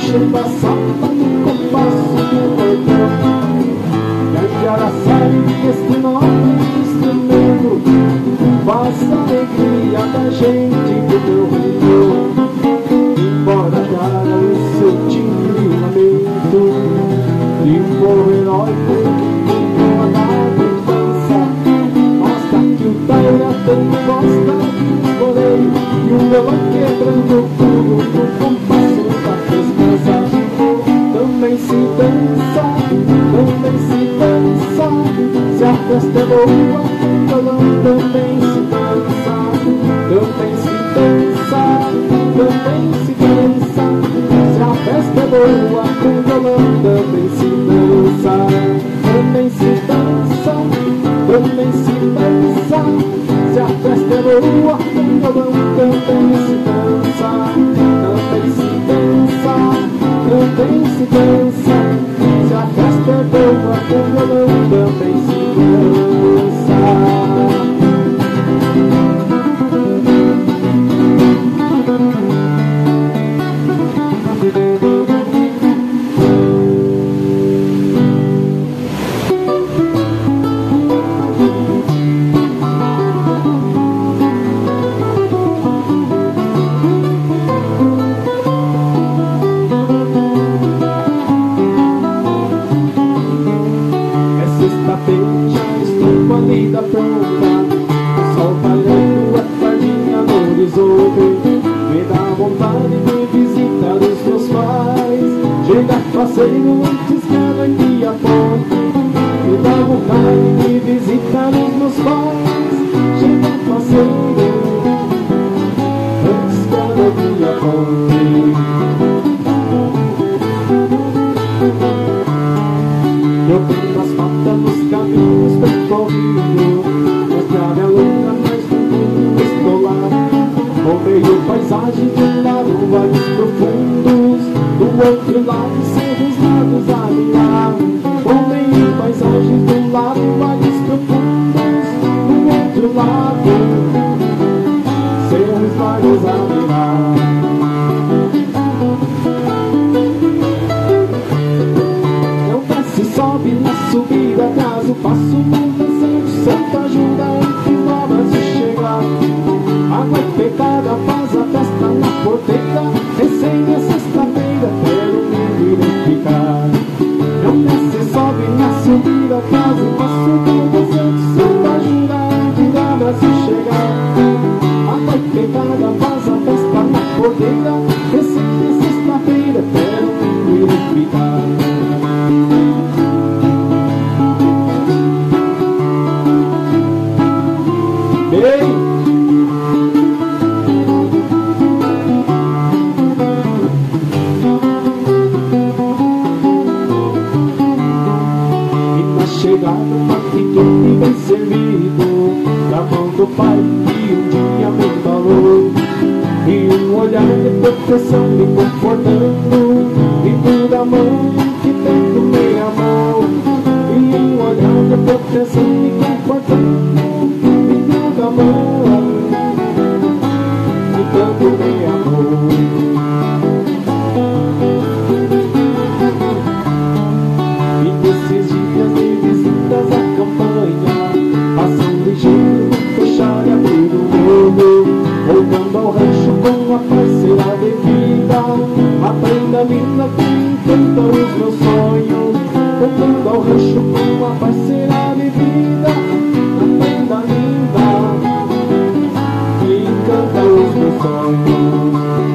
deixa embaçada no compasso do cordão. Araçaí, este nobre instrumento faz a alegria da gente do meu rio. Embora traga o seu timbre e lamento, de um povo heróico que mandado em dança, mostra que o taura também gosta de escoreio e um violão quebrando o pulo no compasso da festança. Também se dança, também se dança, se a festa é boa, o violão também se dança. Também se dança, também se dança, se a festa é boa, o violão também se dança. Também se dança, também se dança, se a festa é boa, o violão também se dança. Também se dança, também se dança, se a festa é boa, o violão também se dança. Vida pronta, o sol brilhando, a farinha no horizonte. Me dá vontade de visitar os meus pais, chegar faceiro antes que a noite aponte. Me dá vontade de visitar os meus pais, chegar faceiro antes que a noite aponte. Eu vendo as patas nos caminhos percorridos, mostrar minha luna, mas no mundo estou lá. Rodeio paisagem de um lado, vales profundos, do outro lado, cerros largos a mirar. Rodeio paisagem de um lado, vales profundos, do outro lado, cerros largos a mirar. Sobe na subida, atrás o passo no dançante, Santa ajuda entre novas de chegar. Água e pecada faz a festa na porteira, recém a sexta-feira, quero me identificar. Não desce, sobe na subida, atrás o passo no dançante, Santa ajuda entre novas de chegar. Água e pecada faz a festa na porteira, recém a sexta-feira, quero me identificar. Chegada, um banquete bem servido, da mão do pai que um dia me falou. E um olhar de proteção me confortando, e da mão que tanto me amou. E um olhar de proteção me confortando, e da mão que tanto me amou. A campanha, passando ligeiro, fechar e abrir o olho, voltando ao rancho com a parceira devida. Aprenda, mina, que encanta os meus sonhos, voltando ao rancho com a parceira devida. Aprenda, linda, que encanta os meus sonhos.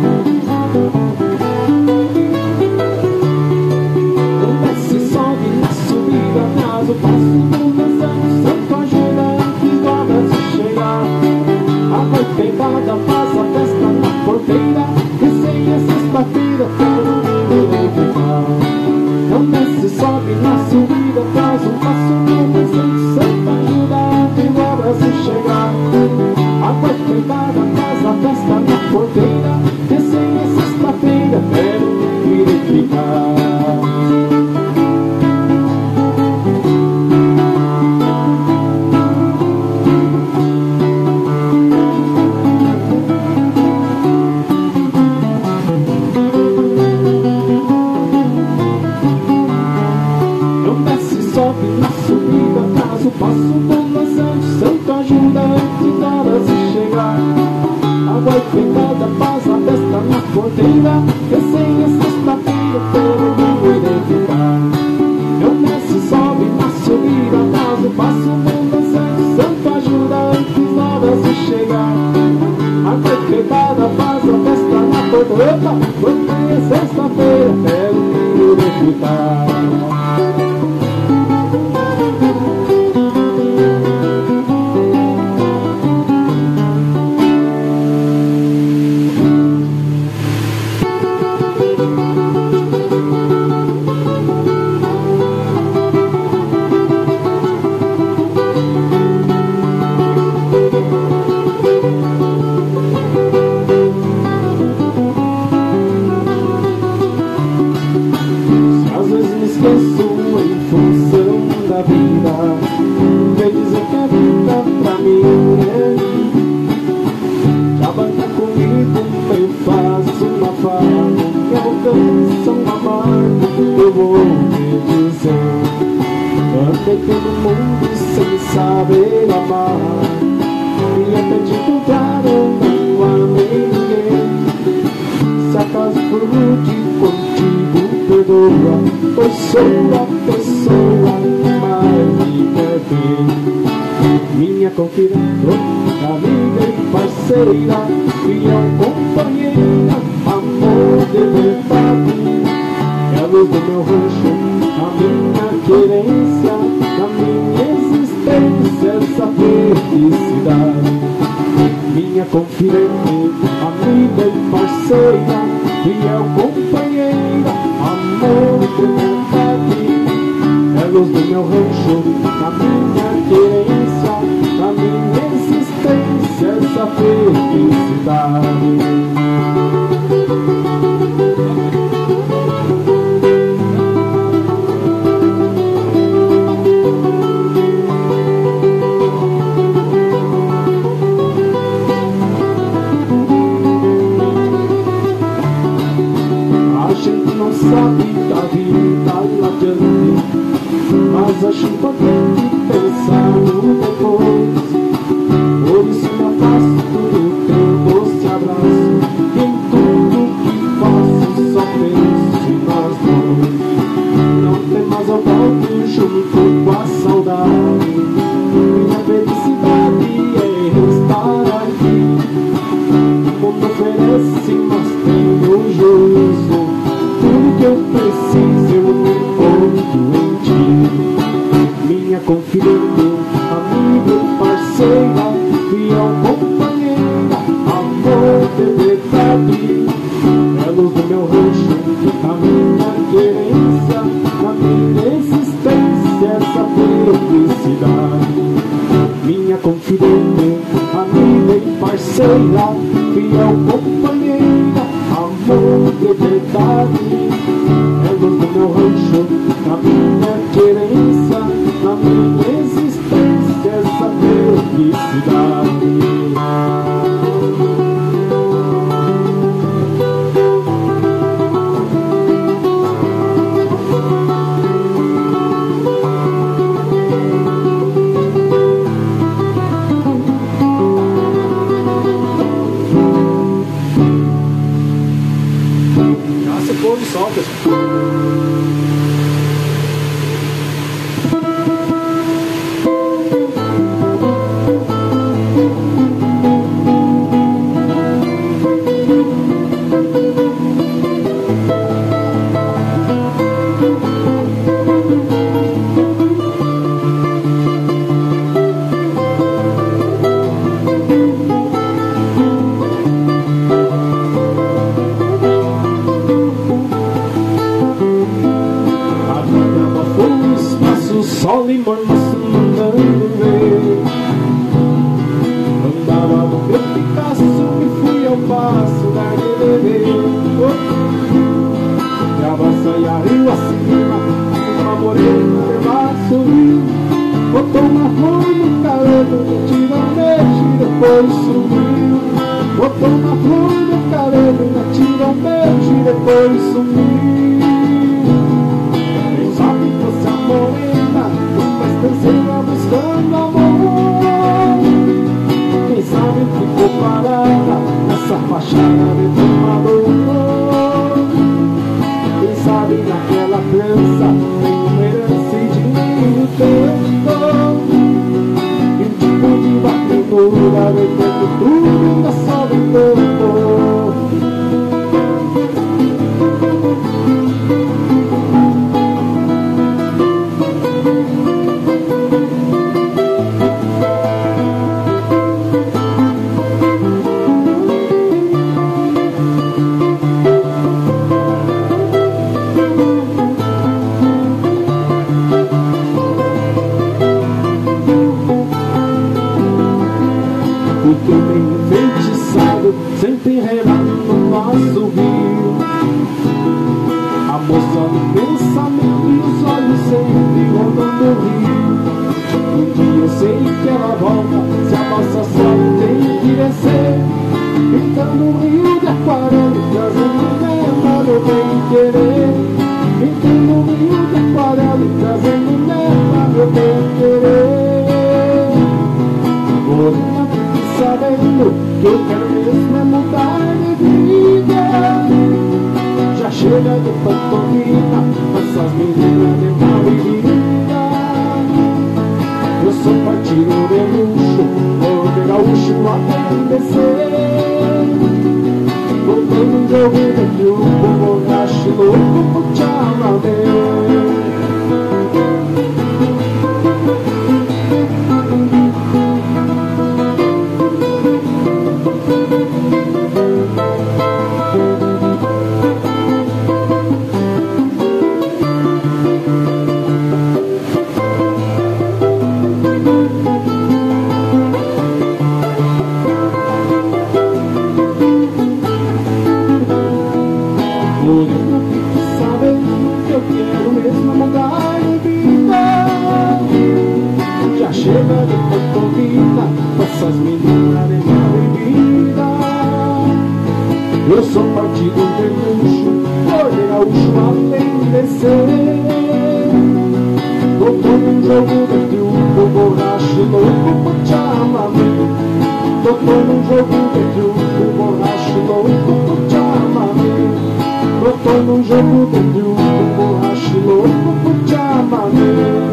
Não desce, sobe na subida, atrás o passo. Pecada faz a festa na porteira, recém a sexta-feira, quero me identificar. Não desce, sobe na subida, faz um passo no dançante, Santa ajuda entre obras e chegar. Água pecada faz a festa na porteira, recém a sexta-feira, quero me identificar. solteira, recém a sexta-feira, todo mundo identificar. Eu desço, sobe, na subida, atraso, passo o mundo dançando, santo ajuda antes da hora de chegar. A decretada faz a festa na porta, opa, quando é sexta-feira, quero me identificar. Todo mundo sem saber amar, e até te encontrar eu não amei ninguém. Se acaso for rude contigo, perdoa, pois sou a pessoa que mais me quer bem. Minha confidente, amiga e parceira, fiel companheira, amor de verdade. É a luz do meu rosto, a minha querência, a minha existência, essa felicidade. Minha confidente, amiga e parceira, fiel companheira, amor de verdade. É a luz do meu rancho, a minha querência, a minha existência, essa felicidade. Sabe da vida lá adiante, mas acho importante pensar no depois. Por isso me afasto do teu doce abraço, e em tudo que faço só penso em nós dois. Não tem mais eu volto junto com a saudade. Minha felicidade é estar aqui. O mundo oferece, mas tenho juízo. Tudo que eu preciso eu encontro em ti. Minha confidente, amiga e parceira, fiel companheira, amor de verdade. É a luz do meu rancho, a minha querência, a minha existência, essa felicidade. Minha confidente, amiga e parceira, fiel companheira, amor de verdade. É a luz do meu rancho, a minha querência, a minha existência, essa felicidade. Pôr do sol, pessoal. Sol e mormaço mandando ver. Andava no meu Picasso e fui ao passo da G D. Grava saia rio acima, uma morena debaixo do rio. Botou uma flor no cabelo, tirou um beijo e depois sumiu. Botou uma flor no cabelo, tirou um beijo e depois sumiu. Quem sabe fosse a morena, mas terceira buscando amor. Quem sabe ficou parada nessa fachada de uma dor. que eu quero mesmo é mudar de vida. Já chega de pantomima, essas meninas de mal e vida. Eu sou partido de luxo, vou de gaúcho até descer. Voltei num jogo de truco, borracho louco pro chamamé. Chega de pantomima, essas meninas de minha bebida. Eu sou partido de luxo, vou de gaúcho além de ser. Tô num jogo de truco, borracho louco pro chamamé. Tô num jogo de truco, borracho louco pro chamamé. Tô num jogo de truco, borracho louco pro chamamé.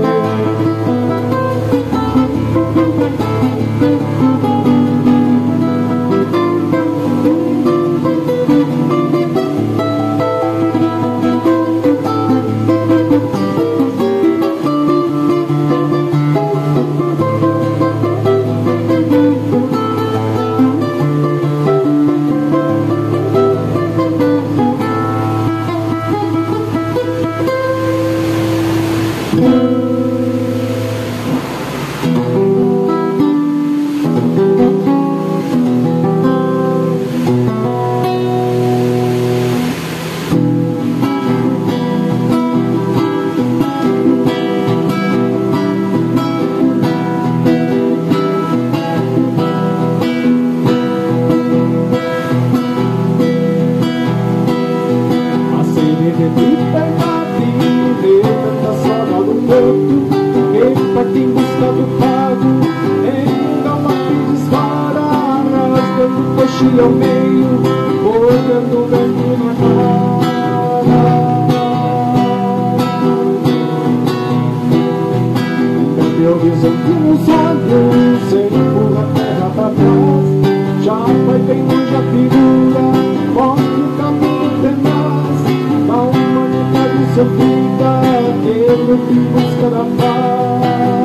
Ao meio, olhando o vento na cara. Meu visão com os olhos, empurra a terra pra trás. Já vai bem longe a figura, mostra o caminho tenaz. Da humanidade sofrida, que luta em busca da paz.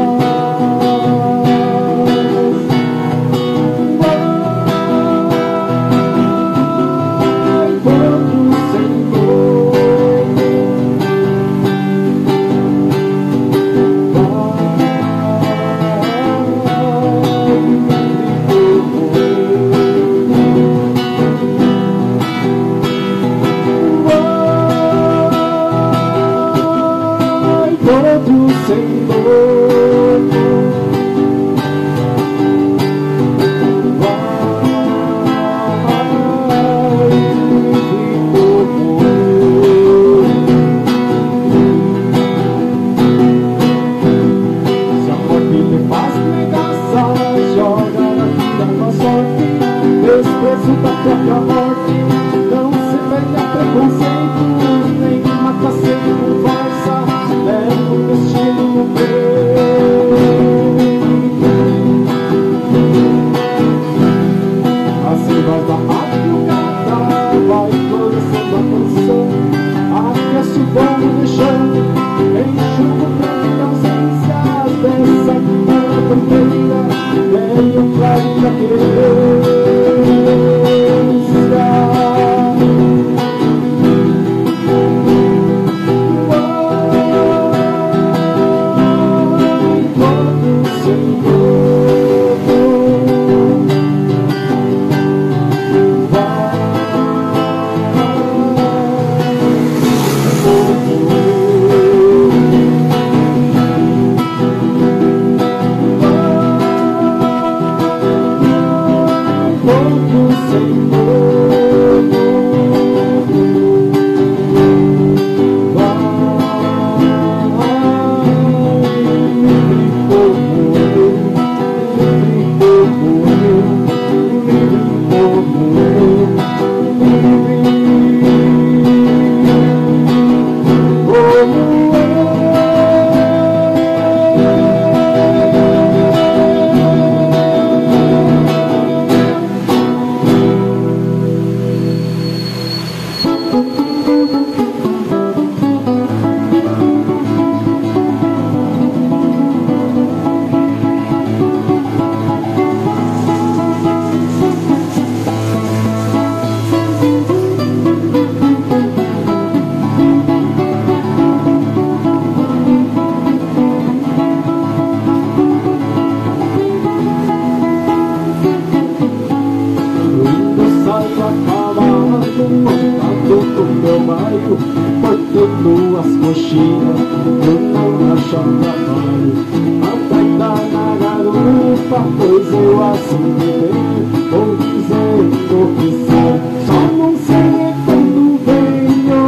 no meu bairro, cortando as coxinhas, eu não achava trabalho. Apertar na garupa, pois eu assim me tenho, vou dizendo que sim, só não sei quando venho.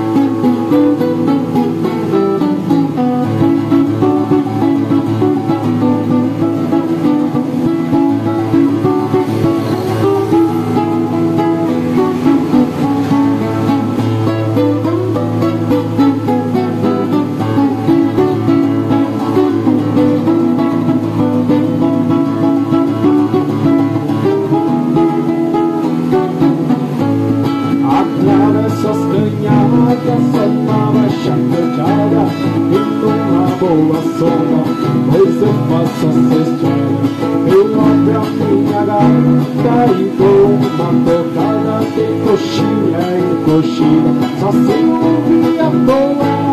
Só tava chacoteada e numa boa sombra, pois eu faço essa história. Eu abro a minha gata e dou uma tocada de coxinha em coxinha, só se ouvir a boa.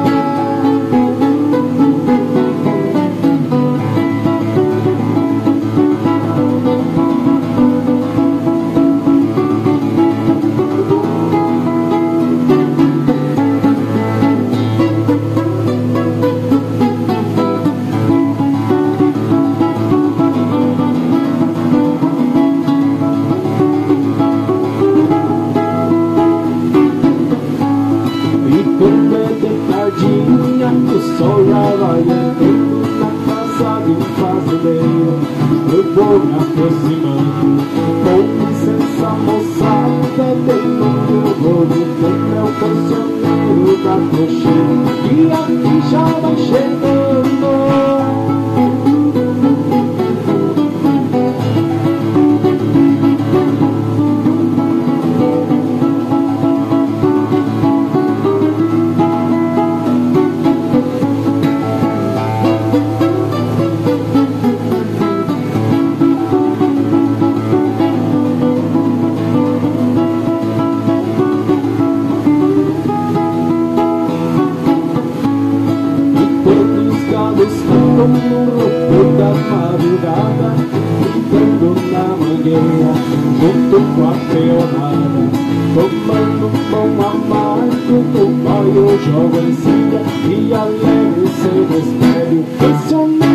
O sol já vai entrando na casa de um fazendeiro. Eu vou me aproximando, com licença moçada, deitando eu vou dizer meu cancioneiro da coxinha, e aqui já vai chegando. No roubo da madrugada, gritando na mangueira, junto com a peonada, tomando um pão amargo, do pai eu jogo em cima, e alegre seu mistério,